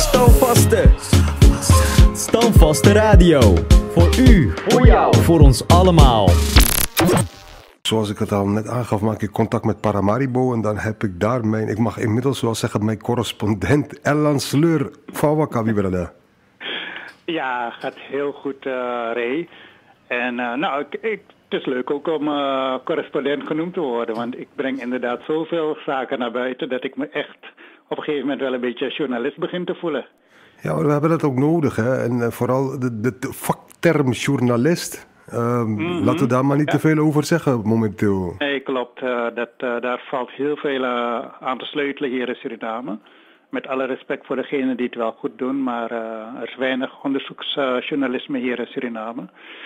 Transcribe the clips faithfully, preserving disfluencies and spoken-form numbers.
Standvaste. Standvaste radio. Voor u, voor jou, voor ons allemaal. Zoals ik het al net aangaf, maak ik contact met Paramaribo en dan heb ik daar mijn, ik mag inmiddels wel zeggen, mijn correspondent Erland Sleur van Wakabibirada. Ja, gaat heel goed, uh, Ray. En uh, nou, ik, ik, het is leuk ook om uh, correspondent genoemd te worden, want ik breng inderdaad zoveel zaken naar buiten dat ik me echt op een gegeven moment wel een beetje journalist begin te voelen. Ja, maar we hebben dat ook nodig, hè. En uh, vooral de, de, de vakterm journalist. Uh, mm-hmm. Laten we daar maar niet ja. te veel over zeggen momenteel. Nee, klopt. Uh, dat, uh, daar valt heel veel uh, aan te sleutelen hier in Suriname. Met alle respect voor degenen die het wel goed doen, maar uh, er is weinig onderzoeksjournalisme uh, hier in Suriname.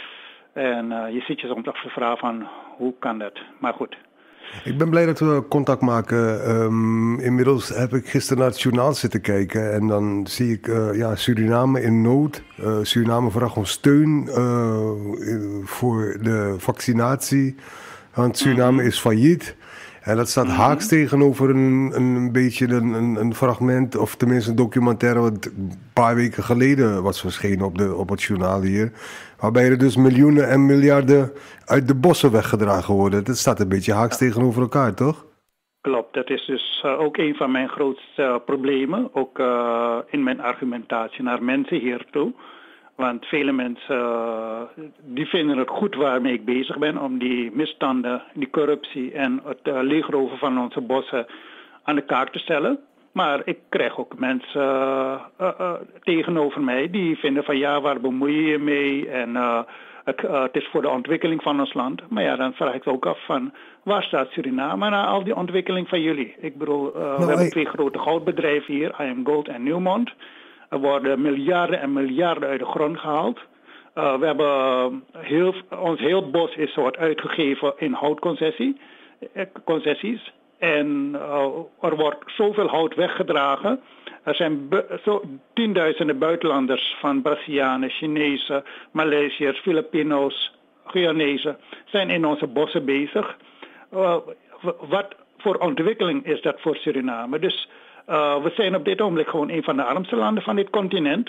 En uh, je ziet je soms afvragen van hoe kan dat? Maar goed. Ik ben blij dat we contact maken. Um, inmiddels heb ik gisteren naar het journaal zitten kijken en dan zie ik uh, ja, Suriname in nood. Uh, Suriname vraagt om steun uh, voor de vaccinatie, want Suriname mm-hmm. is failliet. En dat staat mm-hmm. haaks tegenover een, een beetje een, een, een fragment, of tenminste een documentaire wat een paar weken geleden was verschenen op, de, op het journaal hier. Waarbij er dus miljoenen en miljarden uit de bossen weggedragen worden. Dat staat een beetje haaks ja. tegenover elkaar, toch? Klopt, dat is dus uh, ook een van mijn grootste uh, problemen. Ook uh, in mijn argumentatie naar mensen hier toe. Want vele mensen uh, die vinden het goed waarmee ik bezig ben om die misstanden, die corruptie en het uh, leegroven van onze bossen aan de kaak te stellen. Maar ik krijg ook mensen uh, uh, uh, tegenover mij die vinden van ja, waar bemoei je je mee? En uh, het, uh, het is voor de ontwikkeling van ons land. Maar ja, dan vraag ik ook af van waar staat Suriname na al die ontwikkeling van jullie? Ik bedoel, uh, nou, we hebben twee grote goudbedrijven hier, I am Gold en Newmont. Er worden miljarden en miljarden uit de grond gehaald. Uh, we hebben heel, ons heel bos is wordt uitgegeven in houtconcessie, concessies. En uh, er wordt zoveel hout weggedragen. Er zijn bu- zo, tienduizenden buitenlanders van Brazilianen, Chinezen, Maleisiërs, Filipino's, Guyanezen zijn in onze bossen bezig. Uh, wat voor ontwikkeling is dat voor Suriname? Dus uh, we zijn op dit ogenblik gewoon een van de armste landen van dit continent.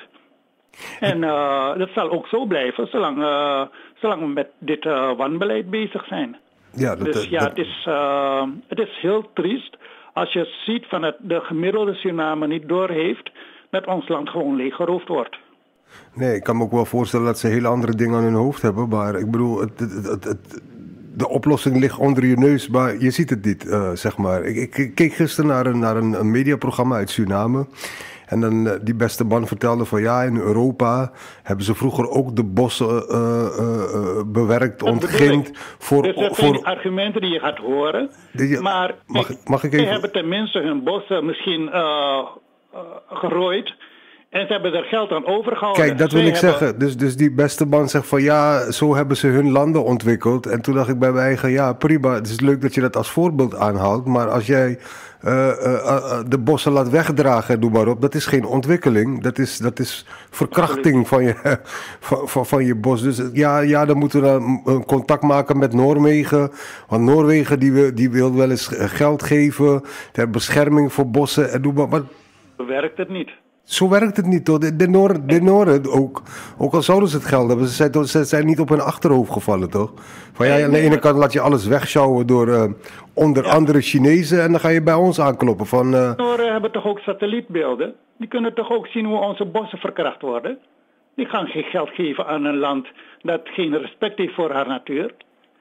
En uh, dat zal ook zo blijven zolang, uh, zolang we met dit uh, wanbeleid bezig zijn. Ja, dat, dus dat, ja, dat... Het, is, uh, het is heel triest als je ziet van het de gemiddelde Suriname niet doorheeft dat ons land gewoon leeggeroofd wordt. Nee, ik kan me ook wel voorstellen dat ze hele andere dingen aan hun hoofd hebben. Maar ik bedoel, het, het, het, het, de oplossing ligt onder je neus, maar je ziet het niet, uh, zeg maar. Ik, ik keek gisteren naar een, naar een, een mediaprogramma uit Suriname. En dan uh, die beste man vertelde van ja, in Europa hebben ze vroeger ook de bossen uh, uh, uh, bewerkt, ontgind. Voor, dus dat voor... zijn die argumenten die je gaat horen. Die, maar mag, kijk, mag ik even... ze hebben tenminste hun bossen misschien uh, uh, gerooid. En ze hebben er geld aan overgehouden. Kijk, dat wil Zij ik hebben... zeggen. Dus, dus die beste man zegt van ja, zo hebben ze hun landen ontwikkeld. En toen dacht ik bij mijn eigen, ja prima, het is leuk dat je dat als voorbeeld aanhaalt. Maar als jij uh, uh, uh, de bossen laat wegdragen, doe maar op, dat is geen ontwikkeling. Dat is, dat is verkrachting van je, van, van, van je bos. Dus ja, ja, dan moeten we dan contact maken met Noorwegen. Want Noorwegen die, die wil wel eens geld geven ter bescherming voor bossen. En doe maar, maar... Werkt het niet? Zo werkt het niet, toch? De, de Noorden, de Noorden ook, ook al zouden ze het geld hebben, ze zijn, ze zijn niet op hun achterhoofd gevallen, toch? Van ja, aan de ene kant laat je alles wegsjouwen door uh, onder ja. andere Chinezen en dan ga je bij ons aankloppen van... Uh... De Noorden hebben toch ook satellietbeelden? Die kunnen toch ook zien hoe onze bossen verkracht worden? Die gaan geen geld geven aan een land dat geen respect heeft voor haar natuur.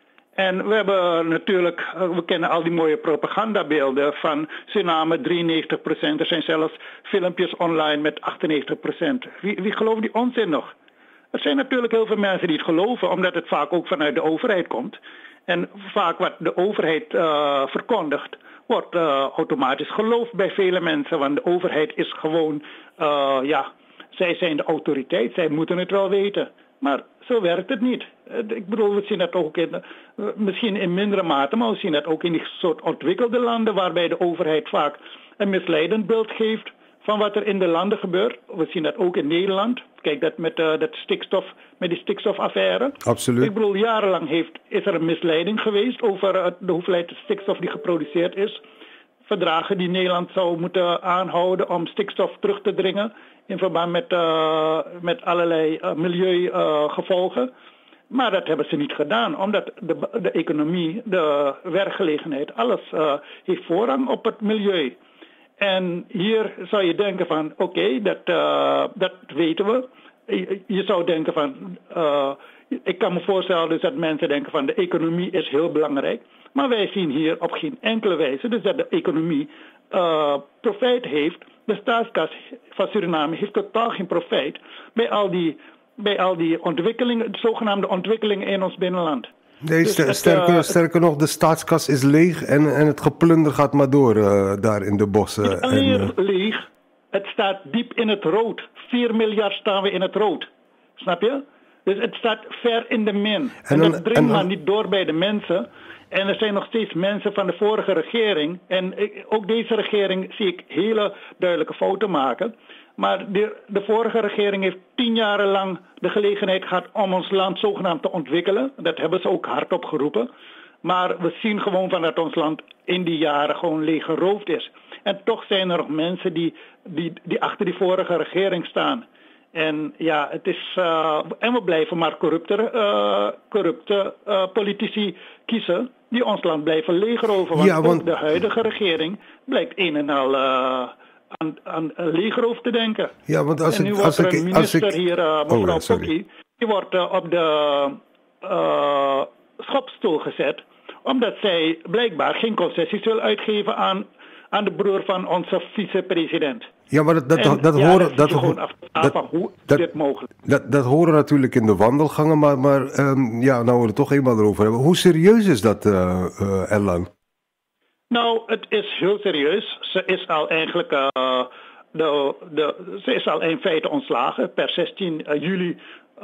En we hebben natuurlijk, we kennen al die mooie propagandabeelden van Suriname drieënnegentig procent. Er zijn zelfs filmpjes online met achtennegentig procent. Wie, wie gelooft die onzin nog? Er zijn natuurlijk heel veel mensen die het geloven, omdat het vaak ook vanuit de overheid komt. En vaak wat de overheid uh, verkondigt, wordt uh, automatisch geloofd bij vele mensen. Want de overheid is gewoon, uh, ja, zij zijn de autoriteit, zij moeten het wel weten. Maar zo werkt het niet. Ik bedoel, we zien dat ook in, misschien in mindere mate, maar we zien dat ook in die soort ontwikkelde landen waarbij de overheid vaak een misleidend beeld geeft van wat er in de landen gebeurt. We zien dat ook in Nederland. Kijk, dat met, uh, dat stikstof, met die stikstofaffaire. Absoluut. Ik bedoel, jarenlang heeft, is er een misleiding geweest over uh, de hoeveelheid stikstof die geproduceerd is verdragen die Nederland zou moeten aanhouden om stikstof terug te dringen in verband met, uh, met allerlei uh, milieugevolgen. Uh, maar dat hebben ze niet gedaan, omdat de, de economie, de werkgelegenheid, alles uh, heeft voorrang op het milieu. En hier zou je denken van, oké, okay, dat, uh, dat weten we. Je, je zou denken van, uh, ik kan me voorstellen dus dat mensen denken van de economie is heel belangrijk. Maar wij zien hier op geen enkele wijze dus dat de economie uh, profijt heeft. De staatskas van Suriname heeft totaal geen profijt bij al die, bij al die ontwikkelingen, de zogenaamde ontwikkelingen in ons binnenland. Nee, dus het, sterker, uh, sterker nog, de staatskas is leeg en, en het geplunder gaat maar door uh, daar in de bossen. Het is alleen en, uh... leeg, het staat diep in het rood. vier miljard staan we in het rood. Snap je? Dus het staat ver in de min. En, en dan, dat dringt en dan... maar niet door bij de mensen. En er zijn nog steeds mensen van de vorige regering. En ik, ook deze regering zie ik hele duidelijke fouten maken. Maar de, de vorige regering heeft tien jaren lang de gelegenheid gehad om ons land zogenaamd te ontwikkelen. Dat hebben ze ook hardop geroepen. Maar we zien gewoon van dat ons land in die jaren gewoon leeggeroofd is. En toch zijn er nog mensen die, die, die achter die vorige regering staan. En ja, het is. Uh, en we blijven maar corrupte, uh, corrupte uh, politici kiezen die ons land blijven leegroven. Want, ja, want... ook de huidige regering blijkt een en al uh, aan, aan leegroof te denken. Ja, want als en nu ik, wordt als er ik, een minister als ik... hier, uh, mevrouw oh, ja, Pokkie, die wordt uh, op de uh, schopstoel gezet. Omdat zij blijkbaar geen concessies wil uitgeven aan, aan de broer van onze vicepresident. Ja, maar dat, dat, en, dat ja, horen... Dat, dat, dat, dat, van, hoe dat, is dit mogelijk? Dat, dat horen natuurlijk in de wandelgangen, maar, maar um, ja, nou we het toch eenmaal erover hebben. Hoe serieus is dat, uh, uh, Erlan? Nou, het is heel serieus. Ze is al eigenlijk... Uh, de, de, ze is al in feite ontslagen. Per zestien juli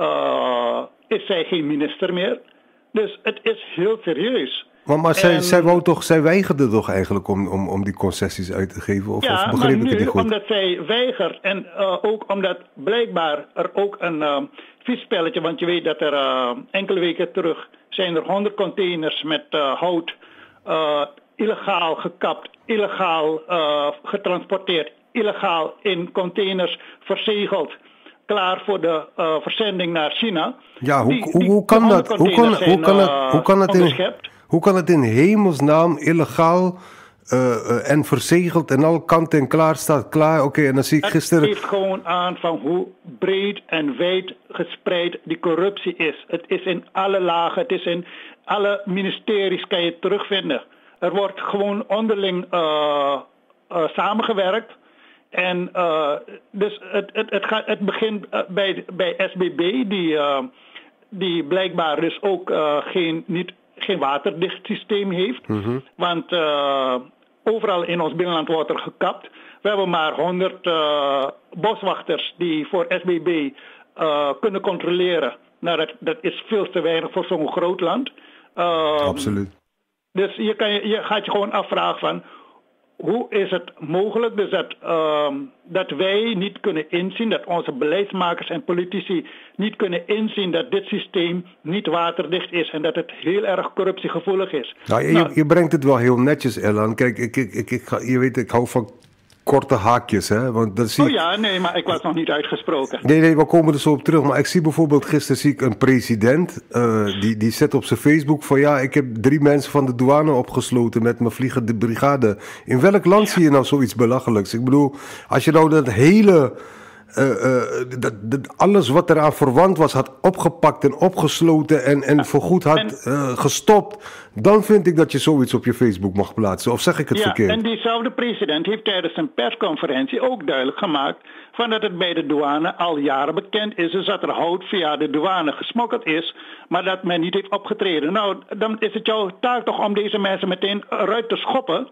uh, is zij geen minister meer. Dus het is heel serieus. Maar, maar zij, en, zij, wou toch, zij weigerde toch eigenlijk om, om, om die concessies uit te geven? Of, ja, of begreep maar ik nu, het niet goed? Omdat zij weigert en uh, ook omdat blijkbaar er ook een uh, vies spelletje... want je weet dat er uh, enkele weken terug zijn er honderd containers met uh, hout... Uh, illegaal gekapt, illegaal uh, getransporteerd, illegaal in containers verzegeld... klaar voor de uh, verzending naar China. Ja, hoe, die, hoe, hoe kan dat? Hoe kan, zijn, hoe, kan het, uh, hoe, kan het in, hoe kan het in hemelsnaam illegaal uh, uh, en verzegeld en al kant en klaar staat klaar? Oké, okay, en dan zie ik het gisteren... Het geeft gewoon aan van hoe breed en wijd gespreid die corruptie is. Het is in alle lagen, het is in alle ministeries kan je het terugvinden. Er wordt gewoon onderling uh, uh, samengewerkt. En uh, dus het, het, het, gaat, het begint uh, bij, bij S B B, die, uh, die blijkbaar dus ook uh, geen, niet, geen waterdicht systeem heeft. Mm-hmm. Want uh, overal in ons binnenland wordt er gekapt. We hebben maar honderd uh, boswachters die voor S B B uh, kunnen controleren. Nou, dat, dat is veel te weinig voor zo'n groot land. Uh, Absoluut. Dus je, kan, je gaat je gewoon afvragen van... Hoe is het mogelijk dus dat, uh, dat wij niet kunnen inzien, dat onze beleidsmakers en politici niet kunnen inzien dat dit systeem niet waterdicht is en dat het heel erg corruptiegevoelig is? Nou, je, nou, je brengt het wel heel netjes, Erlan. Kijk, ik, ik, ik, ik, je weet, ik hou van korte haakjes, hè? Want dat zie oh ja, nee, maar ik was nog niet uitgesproken. Nee, nee, we komen er zo op terug. Maar ik zie bijvoorbeeld, gisteren zie ik een president, uh, die, die zet op zijn Facebook van ja, ik heb drie mensen van de douane opgesloten met mijn vliegende brigade. In welk land ja. zie je nou zoiets belachelijks? Ik bedoel, als je nou dat hele... Uh, uh, dat, dat alles wat eraan verwant was, had opgepakt en opgesloten en, en voorgoed had uh, gestopt, dan vind ik dat je zoiets op je Facebook mag plaatsen. Of zeg ik het ja, verkeerd? En diezelfde president heeft tijdens een persconferentie ook duidelijk gemaakt van dat het bij de douane al jaren bekend is, dus dat er hout via de douane gesmokkeld is, maar dat men niet heeft opgetreden. Nou, dan is het jouw taak toch om deze mensen meteen eruit te schoppen.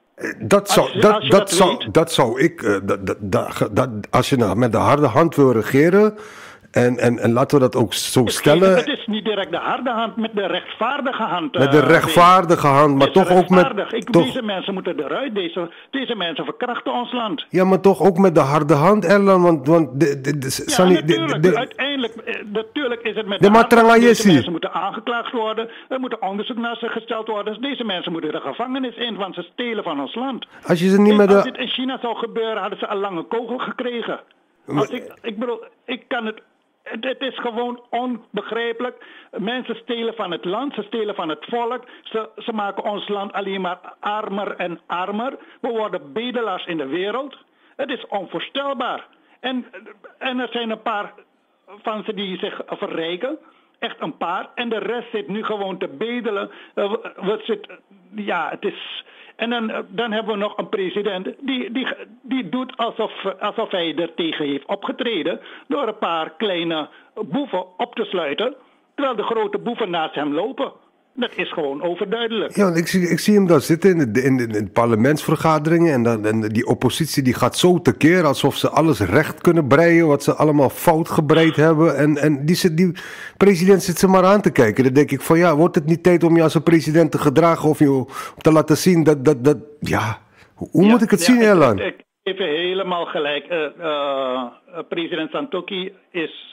Dat zou, als, dat, als dat, dat, zou, dat zou ik, uh, dat, dat, dat, dat, als je nou met de harde hand wil regeren, en, en, en laten we dat ook zo het stellen. Het is niet direct de harde hand, met de rechtvaardige hand. Met de rechtvaardige hand, maar toch ook met... Ik, toch, deze mensen moeten eruit, deze, deze mensen verkrachten ons land. Ja, maar toch ook met de harde hand, Erlan, want... want de, de, de, ja, Sani, natuurlijk, de, de, uiteindelijk natuurlijk, natuurlijk is het met de de deze mensen moeten aangeklaagd worden. Er moet onderzoek naar ze gesteld worden. Deze mensen moeten de gevangenis in, want ze stelen van ons land. Als, je ze niet en met als de... dit in China zou gebeuren, hadden ze al lang een kogel gekregen. Als ik, ik bedoel, ik kan het... Het, het is gewoon onbegrijpelijk. Mensen stelen van het land, ze stelen van het volk. Ze, ze maken ons land alleen maar armer en armer. We worden bedelaars in de wereld. Het is onvoorstelbaar. En, en er zijn een paar van ze die zich verrijken. Echt een paar. En de rest zit nu gewoon te bedelen. Uh, we zit, ja, het is... En dan, dan hebben we nog een president die, die, die doet alsof, alsof hij er tegen heeft opgetreden door een paar kleine boeven op te sluiten, terwijl de grote boeven naast hem lopen. Dat is gewoon overduidelijk. Ja, ik zie, ik zie hem daar zitten in de, in de, in de parlementsvergaderingen en, dan, en die oppositie die gaat zo tekeer alsof ze alles recht kunnen breien wat ze allemaal fout gebreid hebben. En, en die, zit, die president zit ze maar aan te kijken. Dan denk ik van ja, wordt het niet tijd om je als een president te gedragen of je te laten zien dat, dat, dat ja, hoe ja, moet ik het ja, zien, Erlan? Ik, ik geef helemaal gelijk. Uh, uh, president Santokhi is...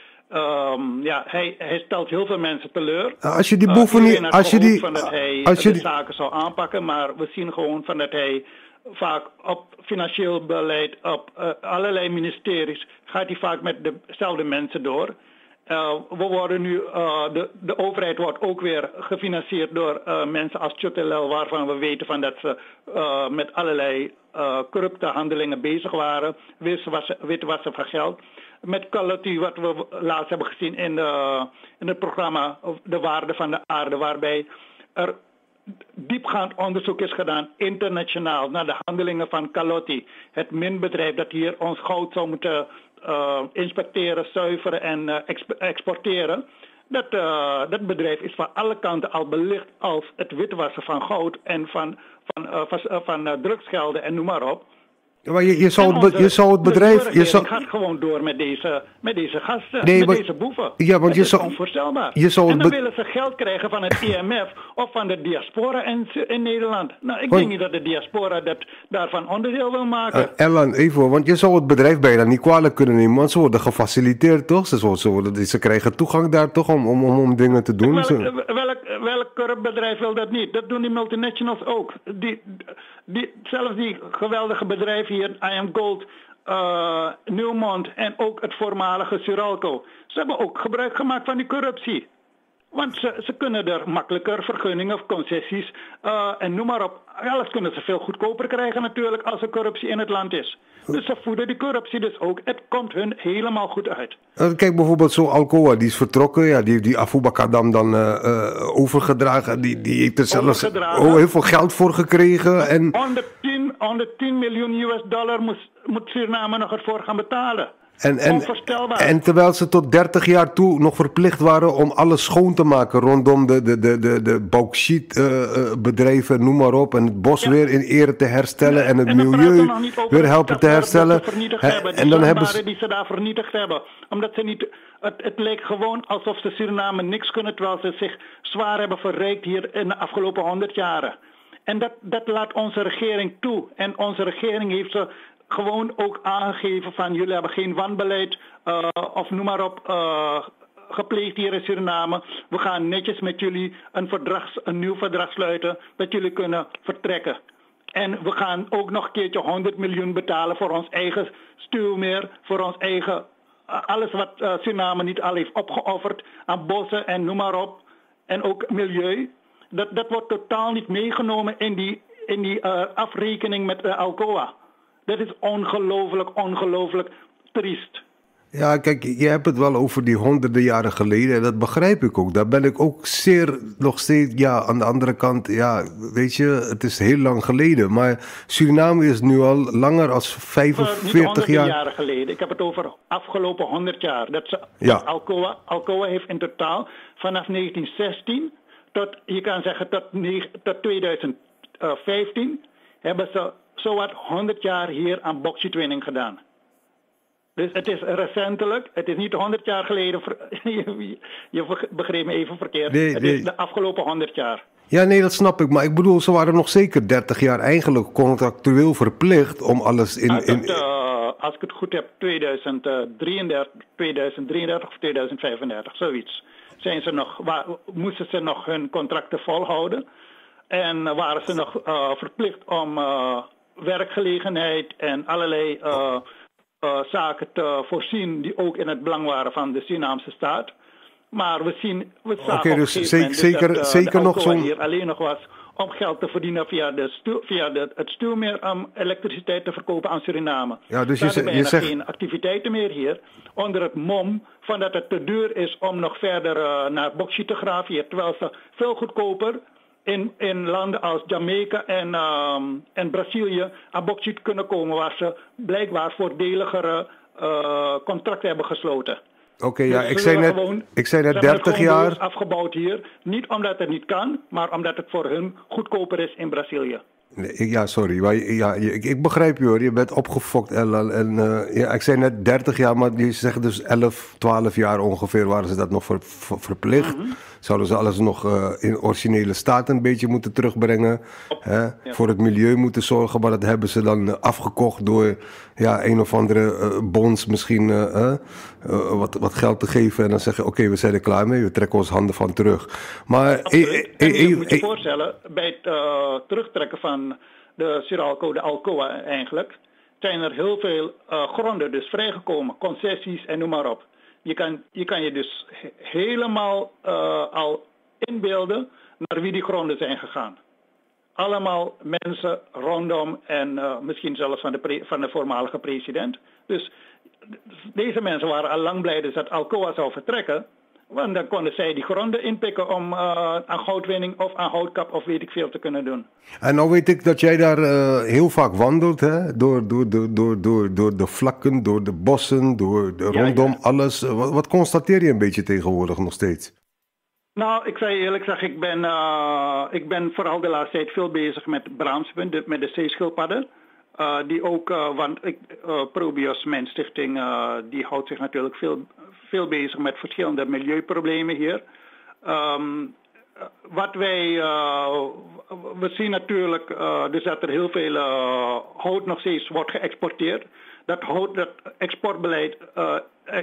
Um, ja, hij, hij stelt heel veel mensen teleur. Als je die boeven uh, niet... Als je die... Van dat hij als je de die... zaken zou aanpakken, maar we zien gewoon van dat hij vaak op financieel beleid, op uh, allerlei ministeries, gaat hij vaak met dezelfde mensen door. Uh, we worden nu, uh, de, de overheid wordt ook weer gefinancierd door uh, mensen als Chotelel, waarvan we weten van dat ze uh, met allerlei uh, corrupte handelingen bezig waren, witwassen van geld. Met Kalati, wat we laatst hebben gezien in, de, in het programma De Waarde van de Aarde, waarbij er diepgaand onderzoek is gedaan, internationaal, naar de handelingen van Kalati. Het minbedrijf dat hier ons goud zou moeten uh, inspecteren, zuiveren en uh, exp- exporteren. Dat, uh, dat bedrijf is van alle kanten al belicht als het witwassen van goud en van, van, uh, van, uh, van uh, drugsgelden en noem maar op. Maar je, je, zou het, je zou het bedrijf... Je zou... gaat gewoon door met deze, met deze gasten, nee, met maar, deze boeven. Ja, want het je is zou, onvoorstelbaar. Je zou en dan be... willen ze geld krijgen van het I M F of van de diaspora in, in Nederland. Nou, ik want... denk niet dat de diaspora dat, daarvan onderdeel wil maken. Uh, Ellen, even, want je zou het bedrijf bijna niet kwalijk kunnen nemen, want ze worden gefaciliteerd, toch? Ze, ze, worden, ze krijgen toegang daar toch om, om, om, om dingen te doen. Welk, welk, welk corrupt bedrijf wil dat niet? Dat doen die multinationals ook. Die, die, zelfs die geweldige bedrijven hier, I Am Gold, uh, Newmont en ook het voormalige Suralco. Ze hebben ook gebruik gemaakt van die corruptie. Want ze, ze kunnen er makkelijker vergunningen of concessies uh, en noem maar op. Alles kunnen ze veel goedkoper krijgen natuurlijk als er corruptie in het land is. Dus ze voeden die corruptie dus ook. Het komt hun helemaal goed uit. Kijk bijvoorbeeld zo Alcoa, die is vertrokken. Ja, die, die Afubakadam dan uh, uh, overgedragen. Die, die heeft er zelfs oh, heel veel geld voor gekregen. En... honderdtien miljoen U S dollar moet, moet Suriname nog ervoor gaan betalen. En, en, en terwijl ze tot dertig jaar toe nog verplicht waren om alles schoon te maken rondom de, de, de, de, de bauxietbedrijven, uh, noem maar op. En het bos ja. weer in ere te herstellen ja. en het en milieu weer helpen te herstellen. He, hebben, en dan hebben ze die ze daar vernietigd hebben. Omdat ze niet, het, het leek gewoon alsof ze Suriname niks kunnen, terwijl ze zich zwaar hebben verrijkt hier in de afgelopen honderd jaren. En dat, dat laat onze regering toe. En onze regering heeft ze gewoon ook aangegeven van jullie hebben geen wanbeleid uh, of noem maar op uh, gepleegd hier in Suriname. We gaan netjes met jullie een, verdrag, een nieuw verdrag sluiten dat jullie kunnen vertrekken. En we gaan ook nog een keertje honderd miljoen betalen voor ons eigen stuwmeer, voor ons eigen, uh, alles wat uh, Suriname niet al heeft opgeofferd aan bossen en noem maar op. En ook milieu. Dat, dat wordt totaal niet meegenomen in die, in die uh, afrekening met uh, Alcoa. Dat is ongelooflijk, ongelooflijk triest. Ja, kijk, je hebt het wel over die honderden jaren geleden. En dat begrijp ik ook. Daar ben ik ook zeer nog steeds... Ja, aan de andere kant, ja, weet je, het is heel lang geleden. Maar Suriname is nu al langer dan vijfenveertig jaar... jaren geleden. Ik heb het over afgelopen honderd jaar. Dat ze, ja. Alcoa, Alcoa heeft in totaal vanaf negentien zestien tot, je kan zeggen, tot, tot tweeduizend vijftien... hebben ze zowat honderd jaar hier aan bauxietwinning gedaan. Dus het is recentelijk, het is niet honderd jaar geleden, je, je begreep me even verkeerd, nee, het nee. is de afgelopen honderd jaar. Ja, nee, dat snap ik. Maar ik bedoel, ze waren nog zeker dertig jaar eigenlijk contractueel verplicht om alles in... in... Uh, als ik het goed heb, tweeduizend drieëndertig, tweeduizend drieëndertig of tweeduizend vijfendertig, zoiets. Zijn ze nog, waar, moesten ze nog hun contracten volhouden en waren ze nog uh, verplicht om uh, werkgelegenheid en allerlei uh, uh, zaken te voorzien die ook in het belang waren van de Surinaamse staat. Maar we zien, we zagen okay, op dus een gegeven moment zeker, dus dat uh, zeker de nog zo'n... hier alleen nog was om geld te verdienen via, de stu- via de, het stuwmeer om elektriciteit te verkopen aan Suriname. Ja, dus er je, zijn je bijna zegt... geen activiteiten meer hier. Onder het mom van dat het te duur is om nog verder uh, naar bauxiet te graven hier. Terwijl ze veel goedkoper in, in landen als Jamaica en, um, en Brazilië aan bauxiet kunnen komen. Waar ze blijkbaar voordeligere uh, contracten hebben gesloten. Oké, okay, ja, dus ik zei net, gewoon, ik zei net dertig jaar... afgebouwd hier. Niet omdat het niet kan, maar omdat het voor hun goedkoper is in Brazilië. Nee, ja, sorry. Maar, ja, ik, ik begrijp je hoor. Je bent opgefokt, Ellen. En, uh, ja, ik zei net dertig jaar, maar je zegt dus elf, twaalf jaar ongeveer waren ze dat nog ver, ver, verplicht. Mm-hmm. Zouden ze alles nog uh, in originele staat een beetje moeten terugbrengen. Hè? Ja. Voor het milieu moeten zorgen, maar dat hebben ze dan uh, afgekocht door ja, een of andere uh, bonds misschien uh, uh, uh, wat, wat geld te geven. En dan zeggen, oké, okay, we zijn er klaar mee. We trekken ons handen van terug. Maar e- e- e- je moet je voorstellen, bij het uh, terugtrekken van de Suralco, de Alcoa eigenlijk, zijn er heel veel uh, gronden dus vrijgekomen, concessies en noem maar op. Je kan je, kan je dus he- helemaal uh, al inbeelden naar wie die gronden zijn gegaan. Allemaal mensen rondom en uh, misschien zelfs van de, pre- van de voormalige president. Dus deze mensen waren al lang blij dus dat Alcoa zou vertrekken. Want dan konden zij die gronden inpikken om uh, aan goudwinning of aan houtkap of weet ik veel te kunnen doen. En nou weet ik dat jij daar uh, heel vaak wandelt, hè? Door, door, door, door, door, door de vlakken, door de bossen, door de, ja, rondom ja. alles. Wat, wat constateer je een beetje tegenwoordig nog steeds? Nou, ik zei eerlijk zeg, ik ben, uh, ik ben vooral de laatste tijd veel bezig met Braamspunt, met de zeeschildpadden. Uh, die ook, uh, want ik, uh, Probios, mijn stichting, uh, die houdt zich natuurlijk veel, veel bezig met verschillende milieuproblemen hier. Um, wat wij, uh, we zien natuurlijk uh, dus dat er heel veel uh, hout nog steeds wordt geëxporteerd. Dat hout, dat exportbeleid, uh,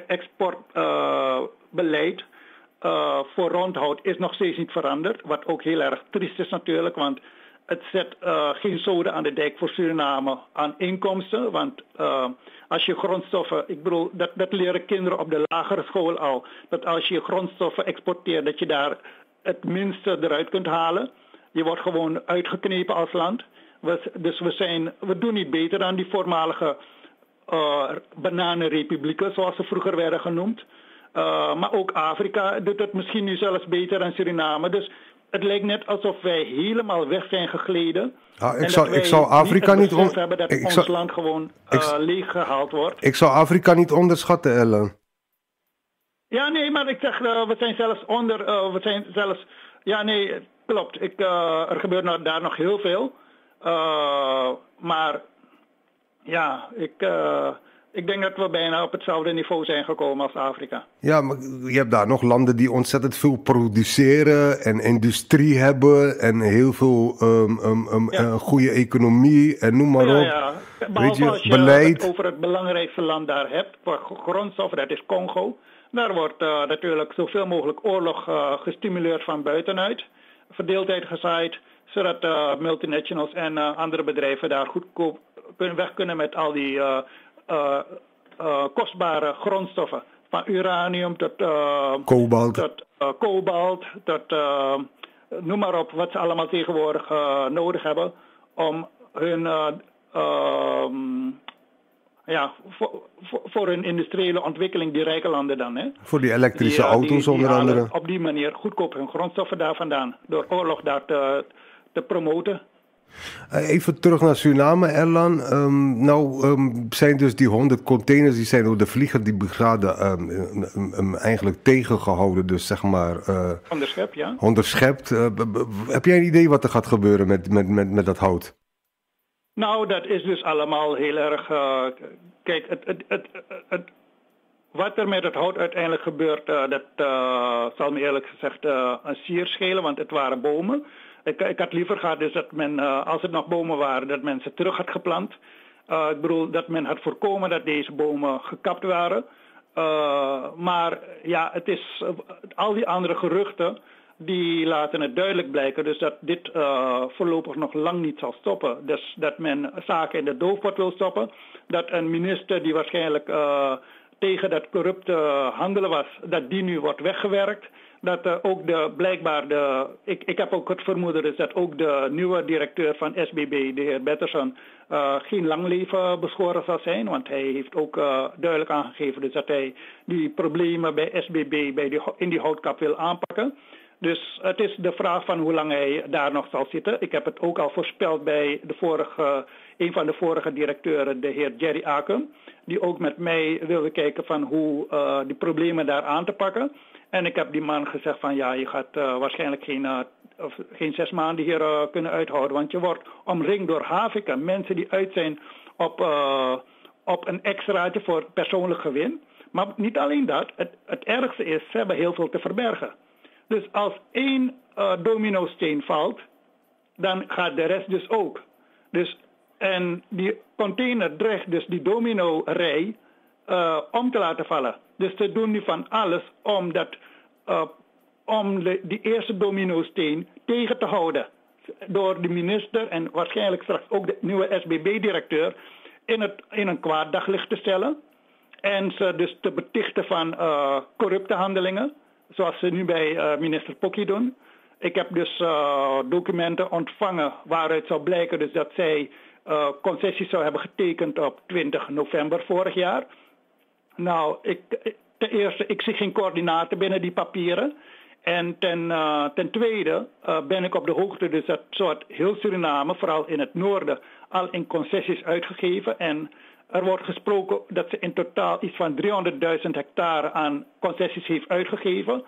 exportbeleid uh, uh, voor rondhout is nog steeds niet veranderd. Wat ook heel erg triest is natuurlijk, want het zet uh, geen zoden aan de dijk voor Suriname aan inkomsten. Want uh, als je grondstoffen, ik bedoel, dat, dat leren kinderen op de lagere school al. Dat als je grondstoffen exporteert, dat je daar het minste eruit kunt halen. Je wordt gewoon uitgeknepen als land. We, dus we, zijn, we doen niet beter dan die voormalige uh, bananenrepublieken, zoals ze vroeger werden genoemd. Uh, maar ook Afrika doet het misschien nu zelfs beter dan Suriname. Dus het lijkt net alsof wij helemaal weg zijn gegleden. Ah, ik, zou, ik zou Afrika niet on... hebben dat ik ons zou... land gewoon uh, ik... leeggehaald wordt. Ik zou Afrika niet onderschatten, Ellen. Ja, nee, maar ik zeg, uh, we zijn zelfs onder, uh, we zijn zelfs, ja, nee, klopt. Ik, uh, er gebeurt nou, daar nog heel veel. Uh, maar, ja, ik, uh, ik denk dat we bijna op hetzelfde niveau zijn gekomen als Afrika. Ja, maar je hebt daar nog landen die ontzettend veel produceren en industrie hebben en heel veel um, um, um, ja. uh, goede economie en noem maar ja, op. Ja. Behalve als je beleid. het over het belangrijkste land daar hebt, voor grondstoffen, dat is Congo. Daar wordt uh, natuurlijk zoveel mogelijk oorlog uh, gestimuleerd van buitenuit, verdeeldheid gezaaid, zodat uh, multinationals en uh, andere bedrijven daar goedkoop kunnen weg kunnen met al die uh, uh, uh, kostbare grondstoffen. Van uranium tot uh, kobalt, tot, uh, kobalt, tot uh, noem maar op wat ze allemaal tegenwoordig uh, nodig hebben om hun uh, uh, ja, voor, voor, voor hun industriële ontwikkeling, die rijke landen dan. Hè? Voor die elektrische die, uh, auto's die, die onder andere. Op die manier goedkoop hun grondstoffen daar vandaan. Door oorlog daar te, te promoten. Even terug naar Suriname, Erlan. Um, nou um, zijn dus die honderd containers, die zijn door de vlieger die brigade um, um, um, eigenlijk tegengehouden. Dus zeg maar... Uh, onderschept, ja. Onderschept. Uh, b- b- heb jij een idee wat er gaat gebeuren met, met, met, met dat hout? Nou, dat is dus allemaal heel erg... Uh, kijk, het, het, het, het, wat er met het hout uiteindelijk gebeurt, uh, dat uh, zal me eerlijk gezegd uh, een sier schelen, want het waren bomen. Ik, ik had liever gehad dus dat men, uh, als het nog bomen waren, dat men ze terug had geplant. Uh, ik bedoel dat men had voorkomen dat deze bomen gekapt waren. Uh, maar ja, het is uh, al die andere geruchten die laten het duidelijk blijken dus dat dit uh, voorlopig nog lang niet zal stoppen. Dus dat men zaken in de doofpot wil stoppen. Dat een minister die waarschijnlijk uh, tegen dat corrupte handelen was, dat die nu wordt weggewerkt. Dat uh, ook de, blijkbaar de, ik, ik heb ook het vermoeden dus dat ook de nieuwe directeur van S B B, de heer Betterson, uh, geen lang leven beschoren zal zijn. Want hij heeft ook uh, duidelijk aangegeven dus dat hij die problemen bij S B B bij die, in die houtkap wil aanpakken. Dus het is de vraag van hoe lang hij daar nog zal zitten. Ik heb het ook al voorspeld bij de vorige, een van de vorige directeuren, de heer Jerry Aken, die ook met mij wilde kijken van hoe uh, die problemen daar aan te pakken. En ik heb die man gezegd van ja, je gaat uh, waarschijnlijk geen, uh, of geen zes maanden hier uh, kunnen uithouden. Want je wordt omringd door haviken, mensen die uit zijn op, uh, op een extraatje voor persoonlijk gewin. Maar niet alleen dat, het, het ergste is, ze hebben heel veel te verbergen. Dus als één uh, dominosteen valt, dan gaat de rest dus ook. Dus, en die container dreigt dus die domino-rij uh, om te laten vallen. Dus ze doen nu van alles om, dat, uh, om de, die eerste dominosteen tegen te houden. Door de minister en waarschijnlijk straks ook de nieuwe S B B-directeur in, het, in een kwaad daglicht te stellen. En ze dus te betichten van uh, corrupte handelingen. Zoals ze nu bij uh, minister Pokkie doen. Ik heb dus uh, documenten ontvangen waaruit zou blijken dus dat zij uh, concessies zou hebben getekend op twintig november vorig jaar. Nou, ik, ten eerste, ik zie geen coördinaten binnen die papieren. En ten, uh, ten tweede uh, ben ik op de hoogte dus dat soort heel Suriname, vooral in het noorden, al in concessies uitgegeven. En er wordt gesproken dat ze in totaal iets van driehonderdduizend hectare aan concessies heeft uitgegeven.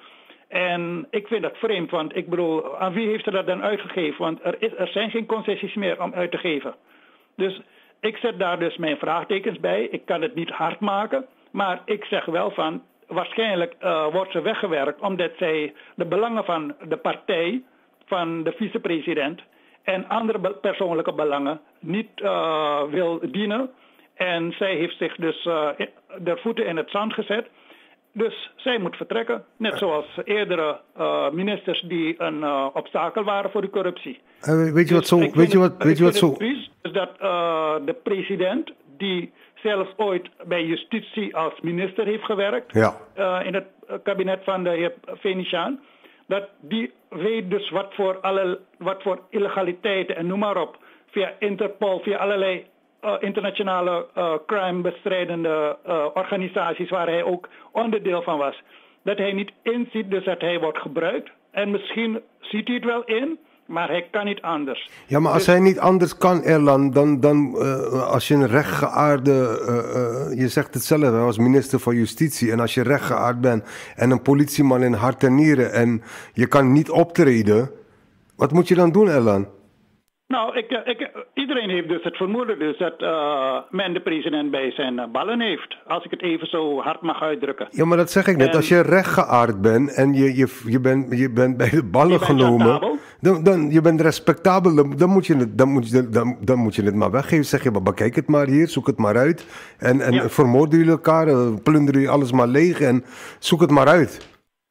En ik vind dat vreemd, want ik bedoel, aan wie heeft ze dat dan uitgegeven? Want er, is, er zijn geen concessies meer om uit te geven. Dus ik zet daar dus mijn vraagtekens bij. Ik kan het niet hard maken, maar ik zeg wel van, waarschijnlijk uh, wordt ze weggewerkt omdat zij de belangen van de partij, van de vicepresident en andere be- persoonlijke belangen niet uh, wil dienen. En zij heeft zich dus uh, de voeten in het zand gezet. Dus zij moet vertrekken. Net zoals eerdere uh, ministers die een uh, obstakel waren voor de corruptie. Uh, weet je wat zo... Dus weet je wat, weet je wat zo... is dat uh, de president, die zelfs ooit bij justitie als minister heeft gewerkt, ja. uh, in het kabinet van de heer Venetiaan, dat die weet dus wat voor, alle, wat voor illegaliteiten en noem maar op, via Interpol, via allerlei Uh, internationale uh, crime-bestrijdende uh, organisaties waar hij ook onderdeel van was. Dat hij niet inziet dus dat hij wordt gebruikt. En misschien ziet hij het wel in, maar hij kan niet anders. Ja, maar als dus hij niet anders kan, Erlan, dan, dan uh, als je een rechtgeaarde, uh, uh, je zegt het zelf, hij was minister van Justitie, en als je rechtgeaard bent en een politieman in hart en nieren en je kan niet optreden, wat moet je dan doen, Erlan? Nou, ik, ik, iedereen heeft dus het vermoeden dus dat uh, men de president bij zijn uh, ballen heeft. Als ik het even zo hard mag uitdrukken. Ja, maar dat zeg ik net. En als je rechtgeaard bent en je, je, je, bent, je bent bij de ballen genomen, dan, dan je bent respectabel, dan, dan, moet je het, dan, moet je, dan, dan moet je het maar weggeven. Zeg je, maar bekijk het maar hier, zoek het maar uit. En, en ja. vermoorden jullie elkaar, plunderen jullie alles maar leeg en zoek het maar uit.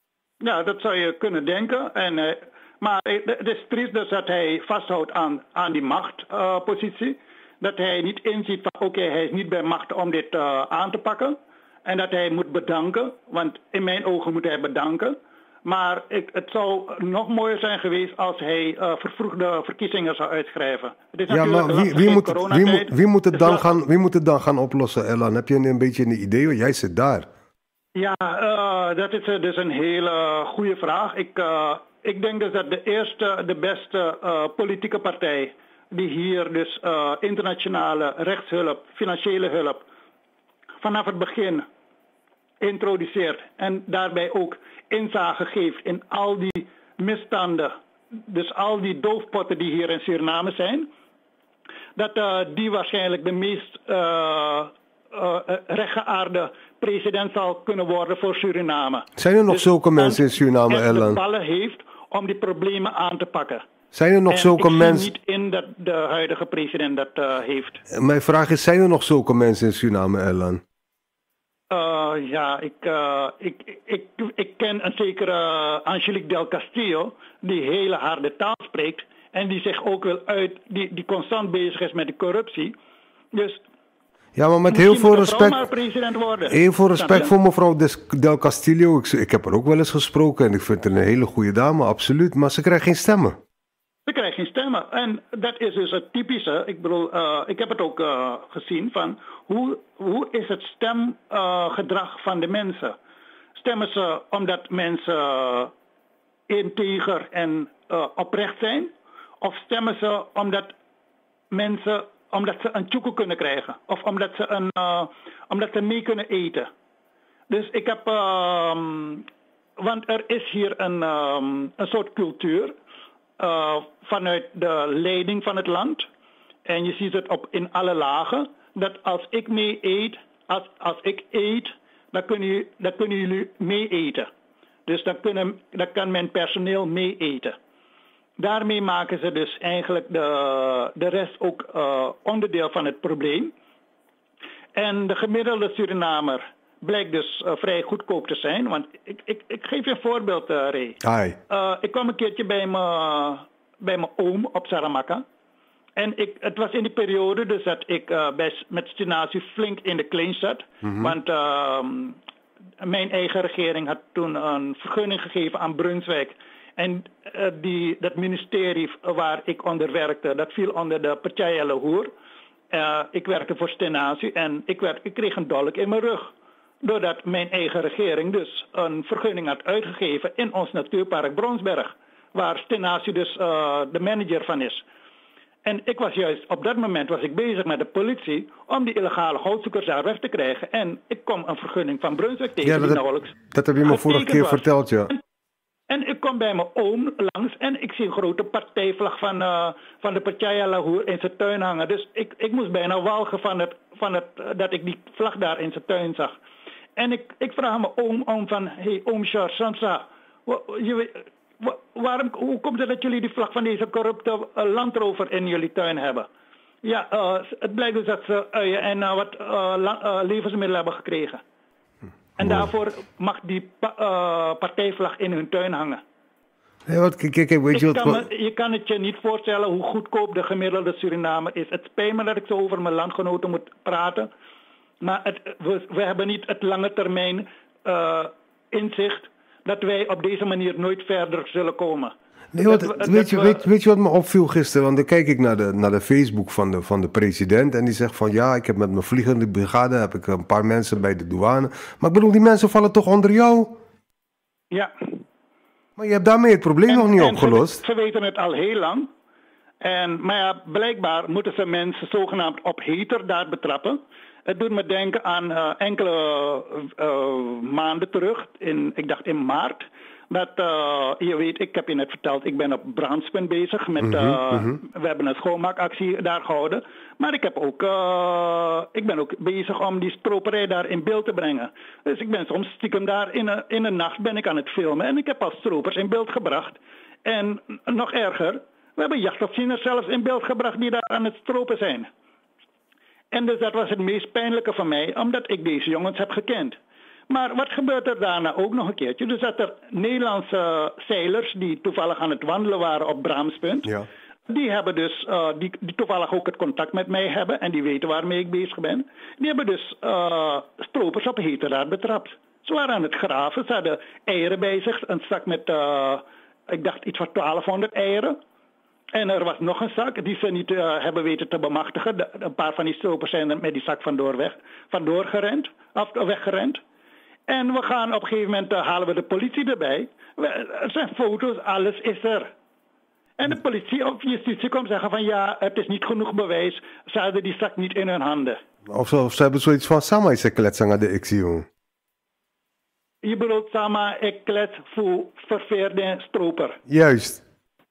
Ja, dat zou je kunnen denken. En... Uh, Maar het is triest dus dat hij vasthoudt aan, aan die machtpositie. Uh, dat hij niet inziet van oké, okay, hij is niet bij macht om dit uh, aan te pakken. En dat hij moet bedanken, want in mijn ogen moet hij bedanken. Maar ik, het zou nog mooier zijn geweest als hij uh, vervroegde verkiezingen zou uitschrijven. Het is ja, maar wie, wie, moet, wie, moet, wie, moet het dan gaan, wie moet het dan gaan oplossen, Erlan? Heb je een, een beetje een idee? Want jij zit daar. Ja, uh, dat is dus een hele goede vraag. Ik... Uh, Ik denk dus dat de eerste, de beste uh, politieke partij die hier dus uh, internationale rechtshulp, financiële hulp vanaf het begin introduceert en daarbij ook inzage geeft in al die misstanden, dus al die doofpotten die hier in Suriname zijn, dat uh, die waarschijnlijk de meest uh, uh, rechtgeaarde president zal kunnen worden voor Suriname. Zijn er nog dus zulke mensen in Suriname, Erlan? De ballen heeft om die problemen aan te pakken. Zijn er nog en zulke ik mensen... zie niet in dat de huidige president dat uh, heeft. Mijn vraag is, zijn er nog zulke mensen in Suriname, Erlan? Uh, ja, ik, uh, ik, ik, ik ken een zekere Angelique Del Castillo, die hele harde taal spreekt. En die zich ook wil uit, die, die constant bezig is met de corruptie. Dus ja, maar met heel veel respect, maar president worden. heel veel respect voor mevrouw Del Castillo. Ik, ik heb haar ook wel eens gesproken en ik vind haar een hele goede dame, absoluut. Maar ze krijgt geen stemmen. Ze krijgt geen stemmen. En dat is dus het typische. Ik bedoel, uh, ik heb het ook uh, gezien van hoe, hoe is het stemgedrag uh, van de mensen? Stemmen ze omdat mensen uh, integer en uh, oprecht zijn? Of stemmen ze omdat mensen, omdat ze een tjoekoe kunnen krijgen? Of omdat ze, een, uh, omdat ze mee kunnen eten? Dus ik heb, uh, want er is hier een, um, een soort cultuur uh, vanuit de leiding van het land. En je ziet het op in alle lagen. Dat als ik mee eet, als, als ik eet, dan kunnen, jullie, dan kunnen jullie mee eten. Dus dan, kunnen, dan kan mijn personeel mee eten. Daarmee maken ze dus eigenlijk de, de rest ook uh, onderdeel van het probleem. En de gemiddelde Surinamer blijkt dus uh, vrij goedkoop te zijn. Want ik, ik, ik geef je een voorbeeld, uh, Ray. Hi. Uh, ik kwam een keertje bij mijn bij mijn oom op Saramaka. En ik, het was in die periode dus dat ik uh, bij, met stinatie flink in de klein zat. Mm-hmm. Want uh, mijn eigen regering had toen een vergunning gegeven aan Brunswijk. En uh, die, dat ministerie waar ik onder werkte, dat viel onder de Partij Lehoer. Uh, ik werkte voor Stenatie en ik, werd, ik kreeg een dolk in mijn rug. Doordat mijn eigen regering dus een vergunning had uitgegeven in ons natuurpark Bronsberg. Waar Stenatie dus uh, de manager van is. En ik was juist, op dat moment was ik bezig met de politie om die illegale goudzoekers daar weg te krijgen. En ik kom een vergunning van Brunswijk tegen, ja, dat die heb, nauwelijks dat heb je me vorige keer was. verteld, ja. En, en ik kom bij mijn oom langs en ik zie een grote partijvlag van, uh, van de Partij Lehoer in zijn tuin hangen. Dus ik, ik moest bijna walgen van, het, van het, uh, dat ik die vlag daar in zijn tuin zag. En ik, ik vraag mijn oom om van, hé hey, oom Charles Sansa, je, waarom, hoe komt het dat jullie die vlag van deze corrupte uh, landrover in jullie tuin hebben? Ja, uh, het blijkt dus dat ze uien en uh, wat uh, la, uh, levensmiddelen hebben gekregen. En wow. Daarvoor mag die pa, uh, partijvlag in hun tuin hangen. Ja, wat, kijk, kijk, weet je, wat, wat... Me, je kan het je niet voorstellen hoe goedkoop de gemiddelde Surinamer is. Het spijt me dat ik zo over mijn landgenoten moet praten. Maar het, we, we hebben niet het lange termijn uh, inzicht dat wij op deze manier nooit verder zullen komen. Nee, wat, dat, weet, dat je, we... weet, weet je wat me opviel gisteren? Want dan kijk ik naar de, naar de Facebook van de, van de president en die zegt van ja, ik heb met mijn vliegende brigade heb ik een paar mensen bij de douane. Maar ik bedoel, die mensen vallen toch onder jou? Ja. Maar je hebt daarmee het probleem en, nog niet opgelost. Ze, ze weten het al heel lang. En, maar ja, blijkbaar moeten ze mensen zogenaamd op heterdaad betrappen. Het doet me denken aan uh, enkele uh, maanden terug, in, ik dacht in maart. Dat, uh, je weet, ik heb je net verteld, ik ben op Brandspunt bezig. Met, uh, mm-hmm, mm-hmm. We hebben een schoonmaakactie daar gehouden. Maar ik, heb ook, uh, ik ben ook bezig om die stroperij daar in beeld te brengen. Dus ik ben soms stiekem daar in de, in de nacht ben ik aan het filmen. En ik heb al stropers in beeld gebracht. En nog erger, we hebben jachtofficiers zelfs in beeld gebracht die daar aan het stropen zijn. En dus dat was het meest pijnlijke van mij, omdat ik deze jongens heb gekend. Maar wat gebeurt er daarna ook nog een keertje? Dus dat er Nederlandse zeilers die toevallig aan het wandelen waren op Brahmspunt, ja. die hebben dus, uh, die, die toevallig ook het contact met mij hebben en die weten waarmee ik bezig ben. Die hebben dus uh, stropers op heterdaad betrapt. Ze waren aan het graven, ze hadden eieren bij zich, een zak met, uh, ik dacht iets van twaalfhonderd eieren. En er was nog een zak die ze niet uh, hebben weten te bemachtigen. De, een paar van die stropers zijn er met die zak vandoor, weg, vandoor gerend, of weggerend. En we gaan op een gegeven moment, uh, halen we de politie erbij. We, er zijn foto's, alles is er. En de politie of justitie komt zeggen van ja, het is niet genoeg bewijs. Ze hadden die zak niet in hun handen. Of ze, of ze hebben zoiets van Sama is een klets aan de X-io. Je bedoelt Sama, ik klets voor verveerde stroper. Juist.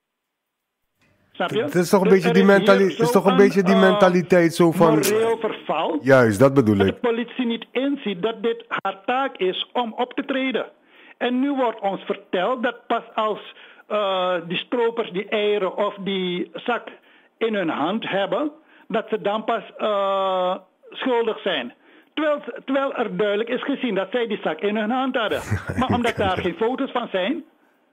Het is toch een beetje die, mentali- is toch een, een beetje die mentaliteit zo van... moreel verval. Juist, dat bedoel ik. Dat de politie niet inziet dat dit haar taak is om op te treden. En nu wordt ons verteld dat pas als uh, die stropers die eieren of die zak in hun hand hebben, dat ze dan pas uh, schuldig zijn. Terwijl, terwijl er duidelijk is gezien dat zij die zak in hun hand hadden. Maar omdat daar geen foto's van zijn,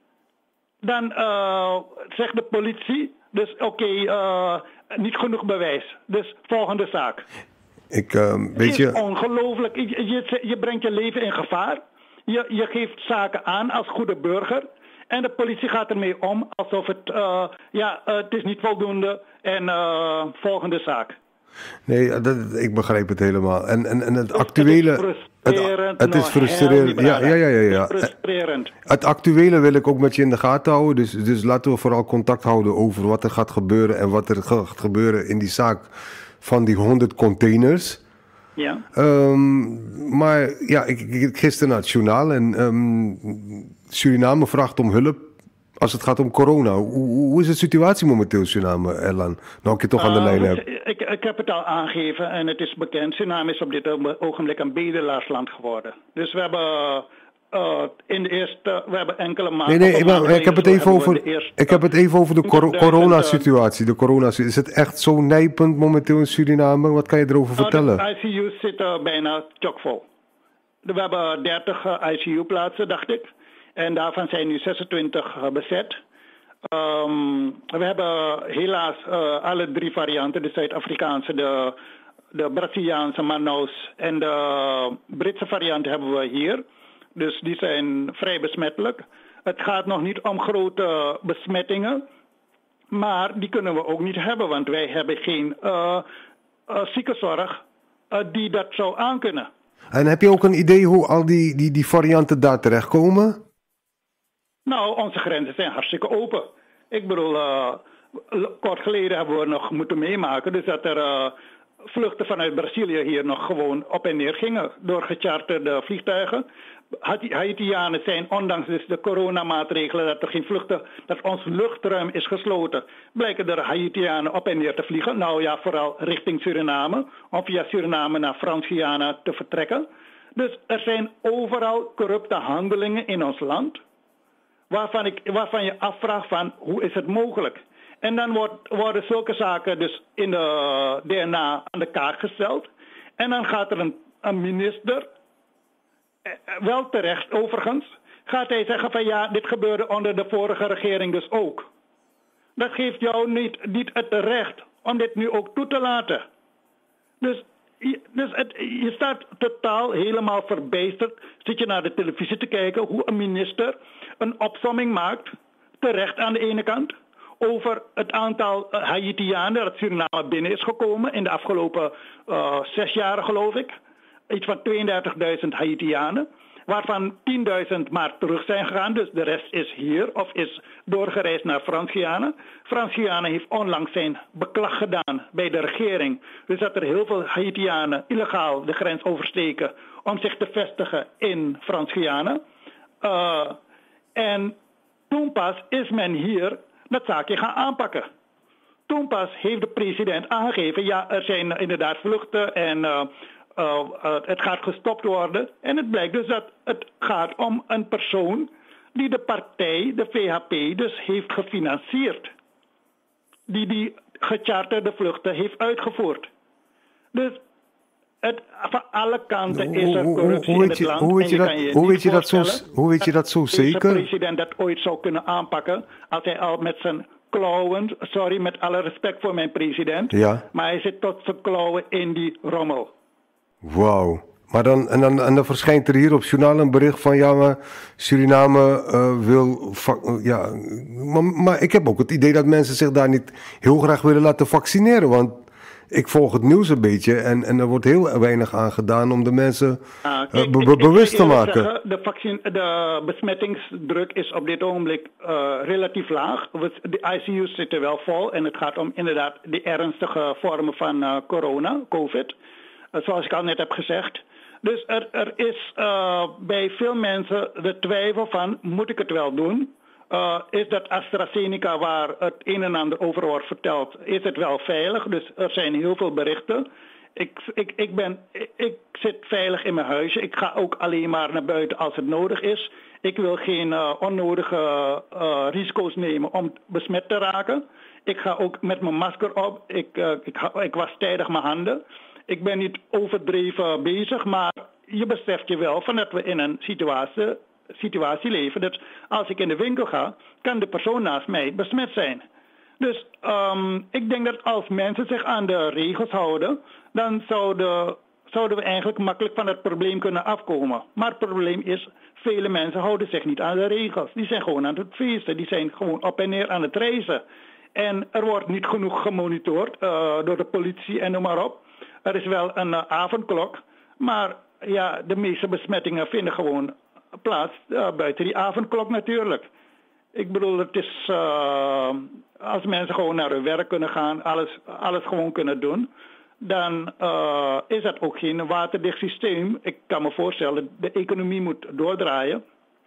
dan uh, zegt de politie, dus oké, okay, uh, niet genoeg bewijs. Dus volgende zaak. Ik, uh, weet je... Het is ongelooflijk. Je, je, je brengt je leven in gevaar. Je, je geeft zaken aan als goede burger. En de politie gaat ermee om alsof het, uh, ja, uh, het is niet voldoende en uh, volgende zaak. Nee, dat, ik begrijp het helemaal. En, en, en het actuele... Het is frustrerend. Het, het is frustrerend. Ja, ja, ja, ja, ja. Het is frustrerend. Het actuele wil ik ook met je in de gaten houden. Dus, dus laten we vooral contact houden over wat er gaat gebeuren en wat er gaat gebeuren in die zaak van die honderd containers. Ja. Um, maar ja, ik, ik gisteren naar het journaal en um, Suriname vraagt om hulp als het gaat om corona. Hoe, hoe is de situatie momenteel in Suriname, Erlan? Nou, ik je toch aan de uh, lijn heb. Ik, ik heb het al aangegeven en het is bekend. Suriname is op dit ogenblik een bedelaarsland geworden. Dus we hebben uh, in de eerste, we hebben enkele maanden... Nee, nee, maar, maar ik heb het even over, eerste, ik heb het even over de cor- coronasituatie. De coronasituatie. Is het echt zo nijpend momenteel in Suriname? Wat kan je erover uh, vertellen? De I C U's zitten bijna chockvol. We hebben dertig uh, I C U-plaatsen, dacht ik. En daarvan zijn nu zesentwintig uh, bezet. Um, we hebben helaas uh, alle drie varianten. De Zuid-Afrikaanse, de, de Braziliaanse, Manaus en de Britse variant hebben we hier. Dus die zijn vrij besmettelijk. Het gaat nog niet om grote besmettingen. Maar die kunnen we ook niet hebben. Want wij hebben geen uh, uh, ziekenzorg uh, die dat zou aankunnen. En heb je ook een idee hoe al die, die, die varianten daar terechtkomen? Nou, onze grenzen zijn hartstikke open. Ik bedoel, uh, kort geleden hebben we nog moeten meemaken. Dus dat er uh, vluchten vanuit Brazilië hier nog gewoon op en neer gingen. Door gecharterde vliegtuigen. Haitianen zijn, ondanks dus de coronamaatregelen, dat er geen vluchten, dat ons luchtruim is gesloten, blijken er Haitianen op en neer te vliegen. Nou ja, vooral richting Suriname. Om via Suriname naar Frans-Guyana te vertrekken. Dus er zijn overal corrupte handelingen in ons land. Waarvan, ik, waarvan je afvraagt van hoe is het mogelijk? En dan wordt, worden zulke zaken dus in de D N A aan de kaak gesteld. En dan gaat er een, een minister, wel terecht overigens, gaat hij zeggen van ja, dit gebeurde onder de vorige regering dus ook. Dat geeft jou niet, niet het recht om dit nu ook toe te laten. Dus, dus het, je staat totaal helemaal verbijsterd. Zit je naar de televisie te kijken hoe een minister een opsomming maakt, terecht aan de ene kant, over het aantal Haitianen dat Suriname binnen is gekomen in de afgelopen uh, zes jaren geloof ik. Iets van tweeëndertigduizend Haitianen, waarvan tienduizend maar terug zijn gegaan. Dus de rest is hier of is doorgereisd naar Frans-Guyana. Frans-Guyana heeft onlangs zijn beklag gedaan bij de regering. Dus dat er heel veel Haitianen illegaal de grens oversteken om zich te vestigen in Frans-Guyana. Uh, en toen pas is men hier dat zaakje gaan aanpakken. Toen pas heeft de president aangegeven, ja, er zijn inderdaad vluchten en uh, uh, uh, het gaat gestopt worden. En het blijkt dus dat het gaat om een persoon die de partij, de V H P, dus heeft gefinancierd. Die die gecharterde vluchten heeft uitgevoerd. Dus het, van alle kanten is er corruptie in het land. Hoe weet je dat, hoe weet je dat zo, hoe weet je dat zo zeker? Dat de president dat ooit zou kunnen aanpakken als hij al met zijn klauwen, sorry met alle respect voor mijn president, ja. Maar hij zit tot zijn klauwen in die rommel. Wauw. Maar dan, en, dan, en dan verschijnt er hier op het journaal een bericht van ja, maar Suriname uh, wil... Va- ja, maar, maar ik heb ook het idee dat mensen zich daar niet heel graag willen laten vaccineren, want ik volg het nieuws een beetje en, en er wordt heel weinig aan gedaan om de mensen uh, kijk, be- be- ik, bewust ik te maken. Zeggen, de, vaccin, de besmettingsdruk is op dit ogenblik uh, relatief laag. De I C U's zitten wel vol en het gaat om inderdaad de ernstige vormen van uh, corona, COVID. Uh, zoals ik al net heb gezegd. Dus er, er is uh, bij veel mensen de twijfel van, moet ik het wel doen? Uh, is dat AstraZeneca waar het een en ander over wordt verteld, is het wel veilig? Dus er zijn heel veel berichten. Ik, ik, ik, ben, ik, ik zit veilig in mijn huisje. Ik ga ook alleen maar naar buiten als het nodig is. Ik wil geen uh, onnodige uh, risico's nemen om besmet te raken. Ik ga ook met mijn masker op. Ik, uh, ik, ik was tijdig mijn handen. Ik ben niet overdreven bezig, maar je beseft je wel van dat we in een situatie, situatie leven. Dat als ik in de winkel ga, kan de persoon naast mij besmet zijn. Dus um, ik denk dat als mensen zich aan de regels houden, dan zouden, zouden we eigenlijk makkelijk van het probleem kunnen afkomen. Maar het probleem is, vele mensen houden zich niet aan de regels. Die zijn gewoon aan het feesten, die zijn gewoon op en neer aan het reizen. En er wordt niet genoeg gemonitord uh, door de politie en noem maar op. Er is wel een uh, avondklok, maar ja, de meeste besmettingen vinden gewoon plaats uh, buiten die avondklok natuurlijk. Ik bedoel, het is uh, als mensen gewoon naar hun werk kunnen gaan, alles, alles gewoon kunnen doen, dan uh, is dat ook geen waterdicht systeem. Ik kan me voorstellen, de economie moet doordraaien.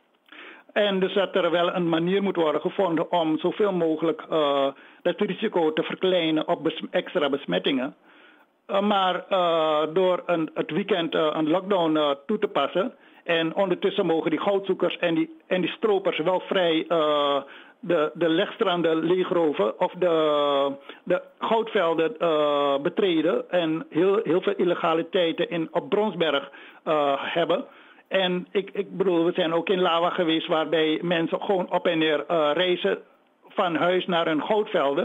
En dus dat er wel een manier moet worden gevonden om zoveel mogelijk uh, dat risico te verkleinen op bes- extra besmettingen. Uh, maar uh, door een, het weekend uh, een lockdown uh, toe te passen. En ondertussen mogen die goudzoekers en die, en die stropers wel vrij uh, de, de legstranden leegroven of de, de goudvelden uh, betreden. En heel, heel veel illegaliteiten in, op Bronsberg uh, hebben. En ik, ik bedoel, we zijn ook in Lawa geweest waarbij mensen gewoon op en neer uh, reizen van huis naar hun goudvelden.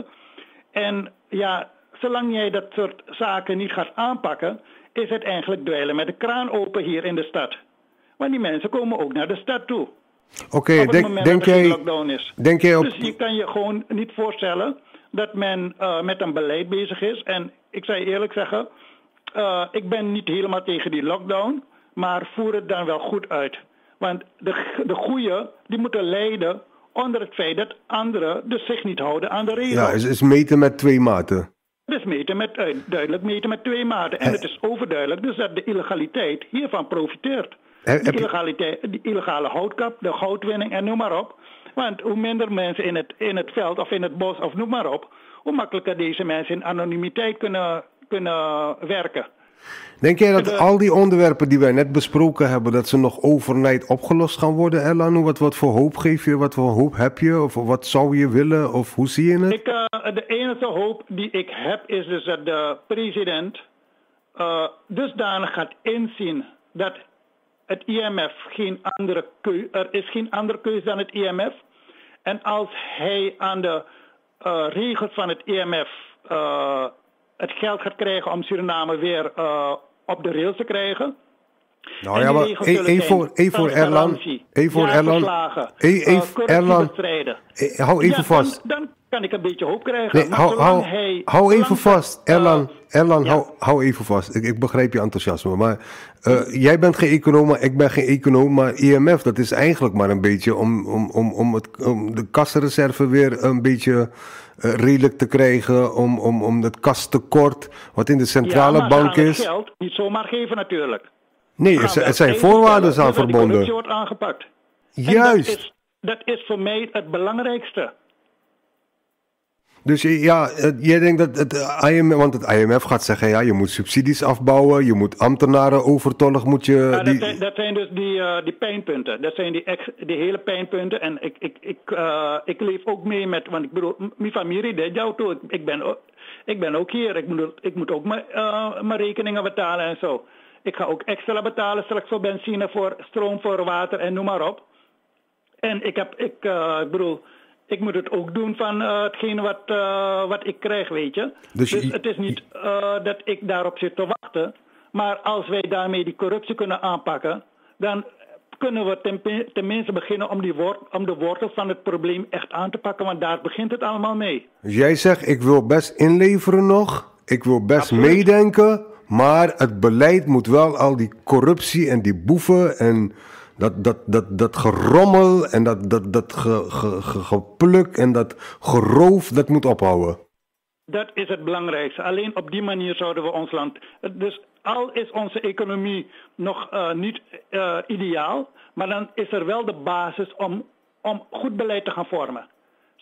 En ja, zolang jij dat soort zaken niet gaat aanpakken, is het eigenlijk dweilen met de kraan open hier in de stad. Want die mensen komen ook naar de stad toe. Oké, okay, denk, denk jij... lockdown is. Denk jij op... Dus je kan je gewoon niet voorstellen dat men uh, met een beleid bezig is. En ik zou je eerlijk zeggen, uh, ik ben niet helemaal tegen die lockdown, maar voer het dan wel goed uit. Want de, de goeie, die moeten lijden onder het feit dat anderen dus zich niet houden aan de regels. Ja, het is meten met twee maten. Het is meten met, duidelijk meten met twee maten. En het is overduidelijk dus dat de illegaliteit hiervan profiteert. Die, illegaliteit, die illegale houtkap, de goudwinning en noem maar op. Want hoe minder mensen in het, in het veld of in het bos of noem maar op, hoe makkelijker deze mensen in anonimiteit kunnen, kunnen werken. Denk jij dat de, al die onderwerpen die wij net besproken hebben, dat ze nog overnight opgelost gaan worden, Erlan? Wat, wat voor hoop geef je, wat voor hoop heb je? Of wat zou je willen, of hoe zie je het? Ik, uh, de enige hoop die ik heb is dus dat de president uh, dusdanig gaat inzien dat het I M F geen andere keuze, er is geen andere keuze dan het I M F. En als hij aan de uh, regels van het I M F uh, het geld gaat krijgen om Suriname weer uh, op de rails te krijgen. Nou ja, maar één voor, één voor Erlan. Één voor Erlan. Één Erlan. Hou even vast. Dan, dan kan ik een beetje hoop krijgen. Nee, hou, hou, hij, hou even vast, Erlan. Erlan, ja. hou, hou even vast. Ik, ik begrijp je enthousiasme. Maar uh, jij bent geen econoom, maar ik ben geen econoom. Maar I M F, dat is eigenlijk maar een beetje om, om, om, om, het, om de kassenreserve weer een beetje uh, redelijk te krijgen. Om, om, om het kastekort, wat in de centrale ja, bank is. Het geld niet zomaar geven natuurlijk. Nee, het, het zijn voorwaarden aan verbonden. Dat die wordt aangepakt. Juist. Dat is, dat is voor mij het belangrijkste. Dus ja, jij denkt dat het I M F, want het I M F gaat zeggen, ja, je moet subsidies afbouwen, je moet ambtenaren overtollig moet je... Ja, die... dat, zijn, dat zijn dus die, uh, die pijnpunten. Dat zijn die, ex, die hele pijnpunten. En ik, ik, ik, uh, ik leef ook mee met, want ik bedoel, mijn familie deed jou toe. Ik ben, ik ben ook hier. Ik moet, ik moet ook mijn, uh, mijn rekeningen betalen en zo. Ik ga ook extra betalen straks voor benzine, voor stroom, voor water en noem maar op. En ik heb, ik uh, bedoel... Ik moet het ook doen van uh, hetgene wat, uh, wat ik krijg, weet je. Dus, dus het is niet uh, dat ik daarop zit te wachten. Maar als wij daarmee die corruptie kunnen aanpakken, dan kunnen we ten, tenminste beginnen om, die wort, om de wortel van het probleem echt aan te pakken. Want daar begint het allemaal mee. Dus jij zegt, ik wil best inleveren nog. Ik wil best Absoluut. meedenken. Maar het beleid moet wel al die corruptie en die boeven en... Dat, dat, dat, dat gerommel en dat, dat, dat ge, ge, ge, gepluk en dat geroof, dat moet ophouden. Dat is het belangrijkste. Alleen op die manier zouden we ons land... Dus al is onze economie nog uh, niet uh, ideaal, maar dan is er wel de basis om, om goed beleid te gaan vormen.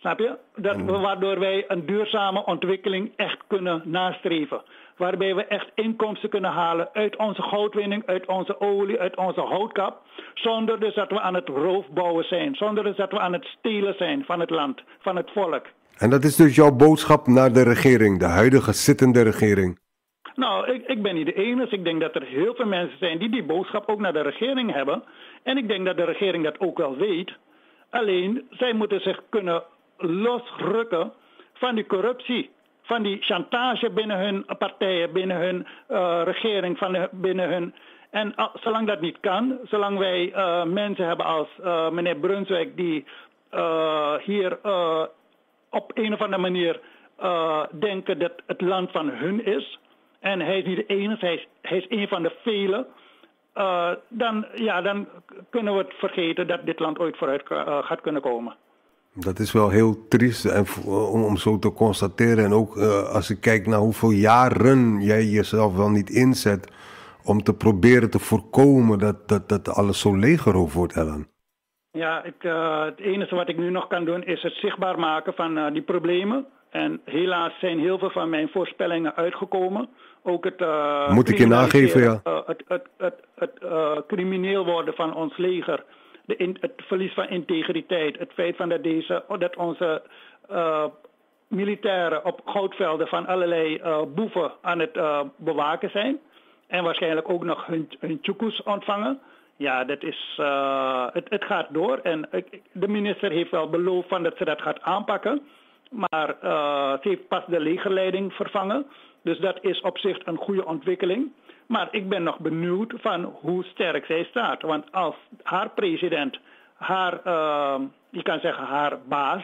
Snap je? Dat, En... Waardoor wij een duurzame ontwikkeling echt kunnen nastreven. Waarbij we echt inkomsten kunnen halen uit onze goudwinning, uit onze olie, uit onze houtkap. Zonder dus dat we aan het roofbouwen zijn. Zonder dus dat we aan het stelen zijn van het land, van het volk. En dat is dus jouw boodschap naar de regering, de huidige zittende regering? Nou, ik, ik ben niet de enige. Ik denk dat er heel veel mensen zijn die die boodschap ook naar de regering hebben. En ik denk dat de regering dat ook wel weet. Alleen, zij moeten zich kunnen losrukken van die corruptie. Van die chantage binnen hun partijen, binnen hun uh, regering, van de, binnen hun... En uh, zolang dat niet kan, zolang wij uh, mensen hebben als uh, meneer Brunswijk die uh, hier uh, op een of andere manier uh, denken dat het land van hun is... en hij is niet de enige, hij is, hij is een van de velen... Uh, dan, ja, dan kunnen we het vergeten dat dit land ooit vooruit uh, gaat kunnen komen. Dat is wel heel triest en, om, om zo te constateren. En ook uh, als ik kijk naar hoeveel jaren jij jezelf wel niet inzet... om te proberen te voorkomen dat, dat, dat alles zo leeggeroofd wordt, Ellen. Ja, ik, uh, het enige wat ik nu nog kan doen is het zichtbaar maken van uh, die problemen. En helaas zijn heel veel van mijn voorspellingen uitgekomen. Ook het, uh, Moet ik je nageven, ja. Uh, het het, het, het uh, crimineel worden van ons leger. De in, het verlies van integriteit. Het feit van dat, deze, dat onze uh, militairen op goudvelden van allerlei uh, boeven aan het uh, bewaken zijn. En waarschijnlijk ook nog hun, hun tjoekoes ontvangen. Ja, dat is, uh, het, het gaat door. En uh, de minister heeft wel beloofd van dat ze dat gaat aanpakken. Maar uh, ze heeft pas de legerleiding vervangen. Dus dat is op zich een goede ontwikkeling. Maar ik ben nog benieuwd van hoe sterk zij staat. Want als haar president, haar, uh, je kan zeggen haar baas,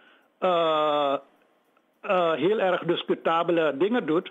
uh, uh, heel erg discutabele dingen doet,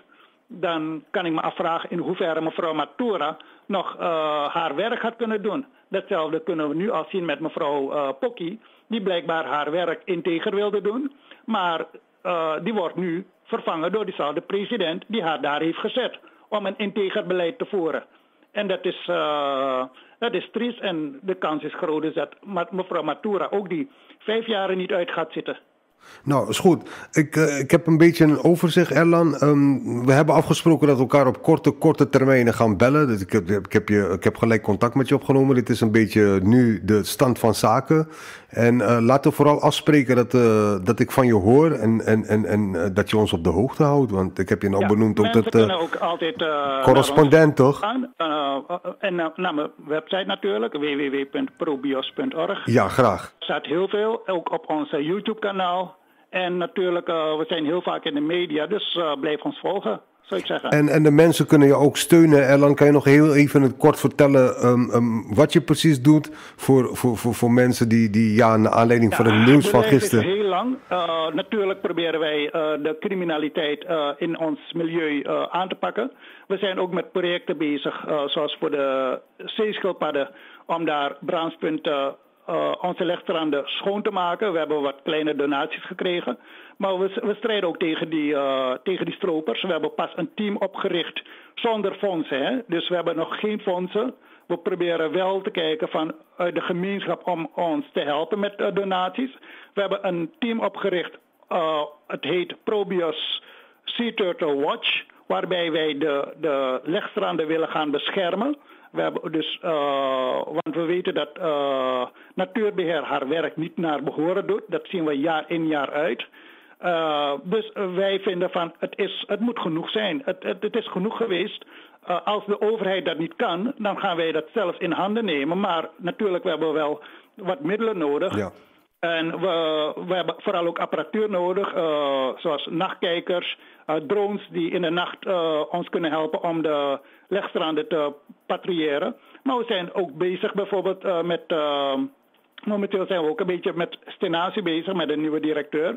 dan kan ik me afvragen in hoeverre mevrouw Matura nog uh, haar werk gaat kunnen doen. Datzelfde kunnen we nu al zien met mevrouw uh, Pokkie, die blijkbaar haar werk integer wilde doen. Maar uh, die wordt nu vervangen door diezelfde president die haar daar heeft gezet om een integer beleid te voeren. En dat is, uh, dat is triest en de kans is groot dus dat mevrouw Matura ook die vijf jaren niet uit gaat zitten. Nou, is goed. Ik, uh, ik heb een beetje een overzicht, Erlan. Um, we hebben afgesproken dat we elkaar op korte, korte termijnen gaan bellen. Dus ik, heb, ik, heb je, ik heb gelijk contact met je opgenomen. Dit is een beetje nu de stand van zaken. En uh, laten we vooral afspreken dat, uh, dat ik van je hoor en, en, en, en uh, dat je ons op de hoogte houdt. Want ik heb je nou ja, benoemd ook dat... Uh, ook altijd, uh, correspondent, toch? Gaan. Uh, uh, en uh, naar mijn website natuurlijk, w w w punt probios punt org. Ja, graag. Er staat heel veel, ook op ons YouTube-kanaal. En natuurlijk, uh, we zijn heel vaak in de media, dus uh, blijf ons volgen, zou ik zeggen. En, en de mensen kunnen je ook steunen. Erlan, kan je nog heel even het kort vertellen um, um, wat je precies doet voor, voor, voor, voor mensen die, die ja, naar aanleiding ja, van het nieuws van gisteren... Het is heel lang. Uh, natuurlijk proberen wij uh, de criminaliteit uh, in ons milieu uh, aan te pakken. We zijn ook met projecten bezig, uh, zoals voor de zeeschildpadden, om daar brandpunten... Uh, onze legstranden schoon te maken. We hebben wat kleine donaties gekregen. Maar we, we strijden ook tegen die, uh, tegen die stropers. We hebben pas een team opgericht zonder fondsen. Hè? Dus we hebben nog geen fondsen. We proberen wel te kijken van uit de gemeenschap om ons te helpen met uh, donaties. We hebben een team opgericht. Uh, het heet Probios Sea Turtle Watch. Waarbij wij de, de legstranden willen gaan beschermen. We hebben dus, uh, want we weten dat uh, natuurbeheer haar werk niet naar behoren doet. Dat zien we jaar in jaar uit. Uh, dus wij vinden van het, is, het moet genoeg zijn. Het, het, het is genoeg geweest. Uh, als de overheid dat niet kan, dan gaan wij dat zelf in handen nemen. Maar natuurlijk we hebben we wel wat middelen nodig. Ja. En we, we hebben vooral ook apparatuur nodig, uh, zoals nachtkijkers, uh, drones die in de nacht uh, ons kunnen helpen om de legstranden te patrouilleren. Maar we zijn ook bezig bijvoorbeeld uh, met, uh, momenteel zijn we ook een beetje met stenatie bezig met een nieuwe directeur.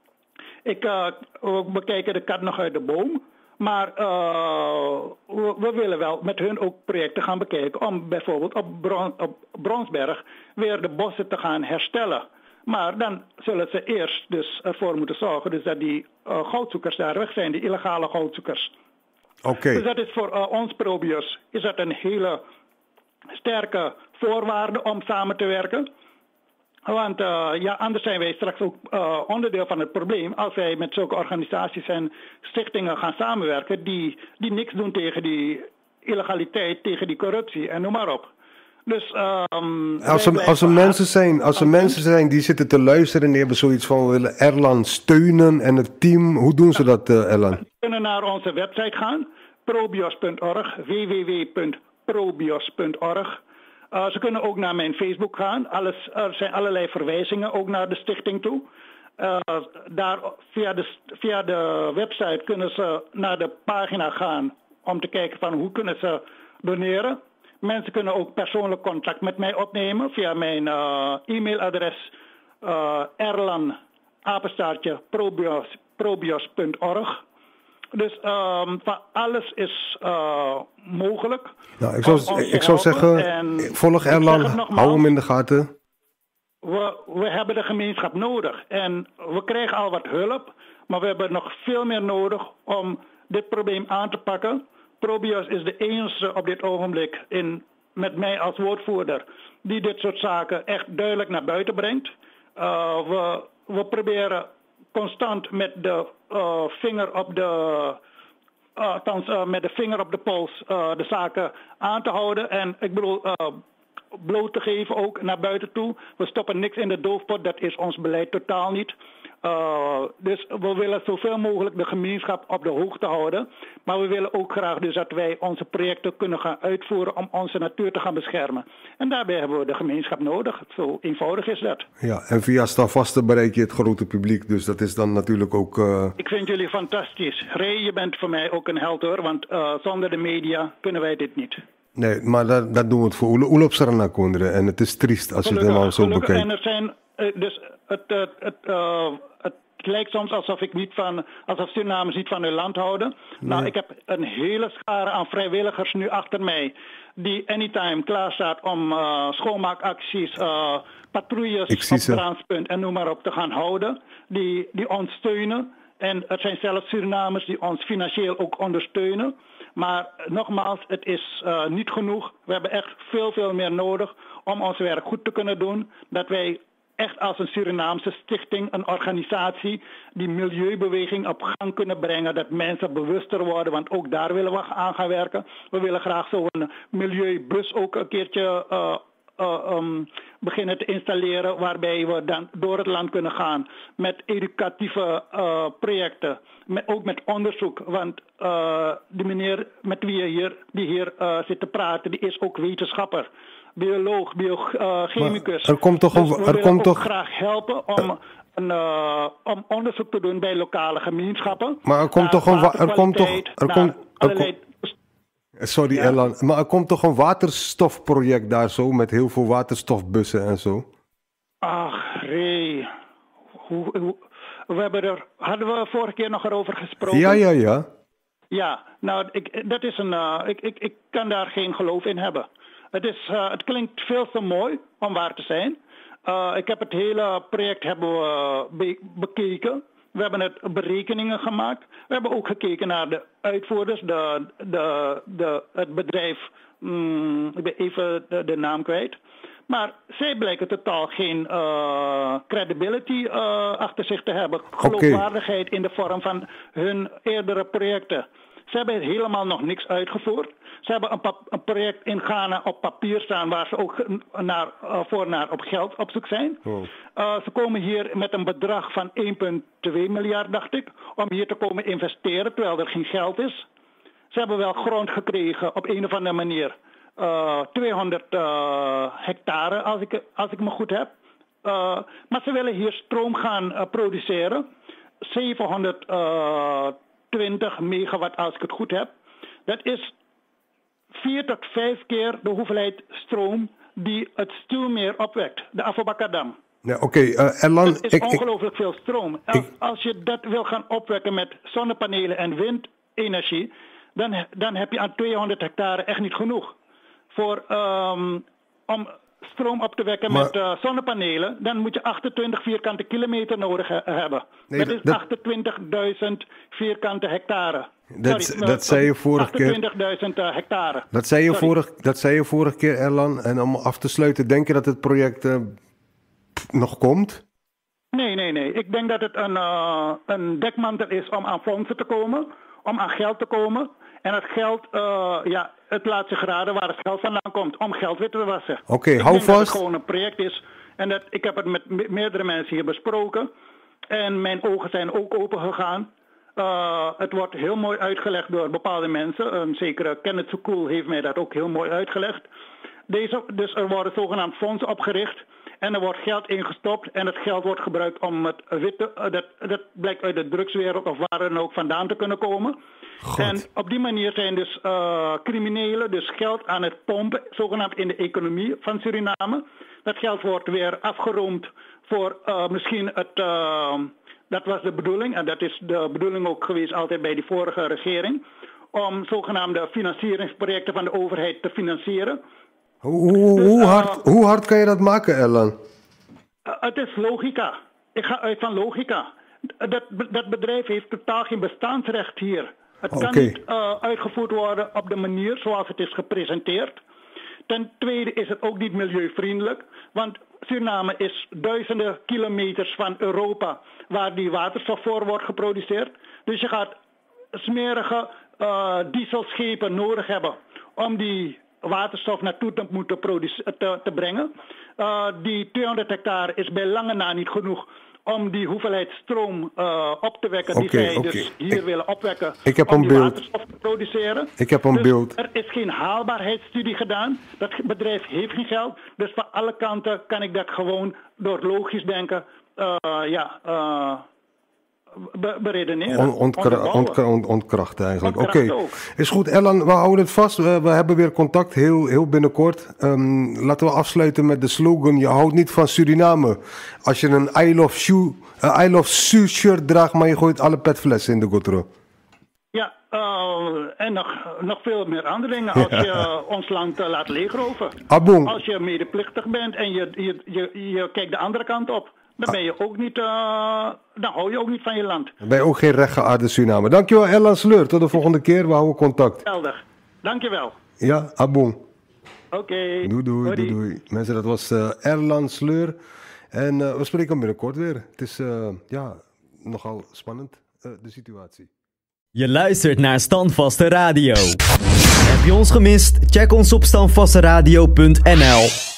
Ik, uh, we bekijken de kat nog uit de boom. Maar uh, we, we willen wel met hun ook projecten gaan bekijken om bijvoorbeeld op, Bron, op Bronsberg weer de bossen te gaan herstellen. Maar dan zullen ze eerst dus ervoor moeten zorgen dus dat die uh, goudzoekers daar weg zijn, die illegale goudzoekers. Okay. Dus dat is voor uh, ons Probios is dat een hele sterke voorwaarde om samen te werken. Want uh, ja, anders zijn wij straks ook uh, onderdeel van het probleem als wij met zulke organisaties en stichtingen gaan samenwerken die, die niks doen tegen die illegaliteit, tegen die corruptie en noem maar op. Dus, um, als er, als er, mensen zijn, als er mensen zijn die zitten te luisteren en die hebben zoiets van we willen Erlan steunen en het team, hoe doen ze dat, uh, Erlan? Ze kunnen naar onze website gaan, probios punt org, w w w punt probios punt org. Uh, ze kunnen ook naar mijn Facebook gaan. Alles, er zijn allerlei verwijzingen ook naar de stichting toe. Uh, daar, via, de, via de website kunnen ze naar de pagina gaan om te kijken van hoe kunnen ze doneren. Mensen kunnen ook persoonlijk contact met mij opnemen via mijn uh, e-mailadres uh, erlan apenstaartje probios, probios punt org. Dus um, van alles is uh, mogelijk. Nou, ik zou, ik zou zeggen, volg Erlan, hou hem in de gaten. We, we hebben de gemeenschap nodig en we krijgen al wat hulp, maar we hebben nog veel meer nodig om dit probleem aan te pakken. Probios is de enige op dit ogenblik, in, met mij als woordvoerder, die dit soort zaken echt duidelijk naar buiten brengt. Uh, we, we proberen constant met de uh, vinger op de, uh, althans, uh, met de vinger op de pols uh, de zaken aan te houden. En ik bedoel, uh, bloot te geven ook naar buiten toe. We stoppen niks in de doofpot, dat is ons beleid totaal niet. Uh, dus we willen zoveel mogelijk de gemeenschap op de hoogte houden. Maar we willen ook graag dus dat wij onze projecten kunnen gaan uitvoeren om onze natuur te gaan beschermen. En daarbij hebben we de gemeenschap nodig. Zo eenvoudig is dat. Ja, en via Standvaste bereik je het grote publiek. Dus dat is dan natuurlijk ook... Uh... Ik vind jullie fantastisch. Ray, je bent voor mij ook een held hoor. Want uh, zonder de media kunnen wij dit niet. Nee, maar dat, dat doen we het voor Oelopsarana Kondre. En het is triest als gelukkig, je het helemaal zo bekijkt. En er zijn... Uh, dus het... Uh, het uh, Het lijkt soms alsof ik niet van, alsof Surinamers niet van hun land houden. Nee. Nou, ik heb een hele schare aan vrijwilligers nu achter mij die anytime klaar staat om uh, schoonmaakacties, uh, patrouilles op Brandpunt en noem maar op te gaan houden. Die, die ons steunen. En er zijn zelfs Surinamers die ons financieel ook ondersteunen. Maar nogmaals, het is uh, niet genoeg. We hebben echt veel, veel meer nodig om ons werk goed te kunnen doen. Dat wij echt als een Surinaamse stichting, een organisatie die milieubeweging op gang kunnen brengen. Dat mensen bewuster worden, want ook daar willen we aan gaan werken. We willen graag zo'n milieubus ook een keertje uh, uh, um, beginnen te installeren. Waarbij we dan door het land kunnen gaan met educatieve uh, projecten. Met, ook met onderzoek. Want uh, de meneer met wie je hier, die hier uh, zit te praten, die is ook wetenschapper. Bioloog, biochemicus. Er komt toch een, dus we er komt toch graag helpen om, een, uh, om onderzoek te doen bij lokale gemeenschappen. Maar er komt toch een er komt toch er komt er komt, sorry ja. Erlan, maar er komt toch een waterstofproject daar zo met heel veel waterstofbussen en zo. Ach, Ray. Hoe, hoe, we hebben er hadden we vorige keer nog erover gesproken. Ja, ja, ja. Ja, nou, ik, dat is een. Uh, ik, ik, ik kan daar geen geloof in hebben. Het, is, uh, het klinkt veel te mooi om waar te zijn. Uh, ik heb het hele project hebben we be- bekeken. We hebben het berekeningen gemaakt. We hebben ook gekeken naar de uitvoerders, de, de, de, het bedrijf. Mm, ik ben even de, de naam kwijt. Maar zij blijken totaal geen uh, credibility uh, achter zich te hebben. Geloofwaardigheid okay. in de vorm van hun eerdere projecten. Ze hebben helemaal nog niks uitgevoerd. Ze hebben een, pap- een project in Ghana op papier staan waar ze ook naar, uh, voor naar op geld op zoek zijn. Oh. Uh, ze komen hier met een bedrag van één komma twee miljard, dacht ik, om hier te komen investeren terwijl er geen geld is. Ze hebben wel grond gekregen op een of andere manier. Uh, tweehonderd uh, hectare, als ik, als ik me goed heb. Uh, maar ze willen hier stroom gaan uh, produceren. zevenhonderdtwintig megawatt, als ik het goed heb. Dat is vier tot vijf keer de hoeveelheid stroom die het Stuwmeer opwekt, de Afobakadam. Ja, oké. Okay. Uh, Erlan, dat is ik, ongelooflijk ik, veel stroom. Als, ik, als je dat wil gaan opwekken met zonnepanelen en windenergie, dan, dan heb je aan tweehonderd hectare echt niet genoeg. Voor, um, om stroom op te wekken maar, met uh, zonnepanelen, dan moet je achtentwintig vierkante kilometer nodig he- hebben. Nee, dat is dat, achtentwintigduizend vierkante hectare. Dat, Sorry, dat zei je vorige keer. achtentwintigduizend hectare. Dat zei je, vorig, dat zei je vorige keer, Erlan. En om af te sluiten, denk je dat het project uh, nog komt? Nee, nee, nee. Ik denk dat het een, uh, een dekmantel is om aan fondsen te komen, om aan geld te komen. En het geld, uh, ja, het laat zich raden waar het geld vandaan komt, om geld weer te wassen. Oké, okay, hou denk vast. Dat het gewoon een project is. En dat, ik heb het met me- meerdere mensen hier besproken. En mijn ogen zijn ook open gegaan. Uh, het wordt heel mooi uitgelegd door bepaalde mensen. Een zekere Kenneth Sukul heeft mij dat ook heel mooi uitgelegd. Deze, dus er worden zogenaamd fondsen opgericht. En er wordt geld ingestopt. En het geld wordt gebruikt om het witte, uh, dat, dat blijkt uit de drugswereld of waar dan ook vandaan te kunnen komen. God. En op die manier zijn dus uh, criminelen dus geld aan het pompen, zogenaamd in de economie van Suriname. Dat geld wordt weer afgeroomd voor uh, misschien het, uh, dat was de bedoeling, en dat is de bedoeling ook geweest altijd bij die vorige regering, om zogenaamde financieringsprojecten van de overheid te financieren. Hoe, hoe, Dus, hoe, uh, hard, hoe hard kan je dat maken, Erlan? Uh, het is logica. Ik ga uit van logica. Dat, dat bedrijf heeft totaal geen bestaansrecht hier. Het kan Okay. niet uh, uitgevoerd worden op de manier zoals het is gepresenteerd. Ten tweede is het ook niet milieuvriendelijk. Want Suriname is duizenden kilometers van Europa waar die waterstof voor wordt geproduceerd. Dus je gaat smerige uh, dieselschepen nodig hebben om die waterstof naartoe te moeten produce- te, te brengen. Uh, die tweehonderd hectare is bij lange na niet genoeg om die hoeveelheid stroom uh, op te wekken die Oké, zij oké. dus hier Ik- willen opwekken ik heb om een die beeld. waterstof te produceren. Ik heb een Dus beeld. er is geen haalbaarheidsstudie gedaan. Dat bedrijf heeft geen geld. Dus van alle kanten kan ik dat gewoon door logisch denken uh, ja, uh, be- beredeneren. On, ontkra- onderbouwen. ontkra- on, ontkrachten eigenlijk. Oké, Ontkrachten ook. is goed. Erlan, we houden het vast. We, we hebben weer contact heel, heel binnenkort. Um, laten we afsluiten met de slogan: je houdt niet van Suriname. Als je een I Love Shoe, een I Love Su shirt draagt, maar je gooit alle petflessen in de gotro. Ja, uh, en nog, nog veel meer andere dingen als je uh, ons land uh, laat leegroven. Abong. Als je medeplichtig bent en je, je, je, je kijkt de andere kant op, dan ben je ook niet, uh, dan hou je ook niet van je land. Ben je ook geen rechtgeaarde Suriname. Dankjewel, Erlan Sleur. Tot de volgende keer. We houden contact. Geldig. Dankjewel. Ja, abong. Oké. Okay. Doei, doei, doei, doei. Mensen, dat was uh, Erlan Sleur. En uh, we spreken binnenkort weer. Het is uh, ja, nogal spannend, uh, de situatie. Je luistert naar Standvaste Radio. Heb je ons gemist? Check ons op standvasteradio punt n l.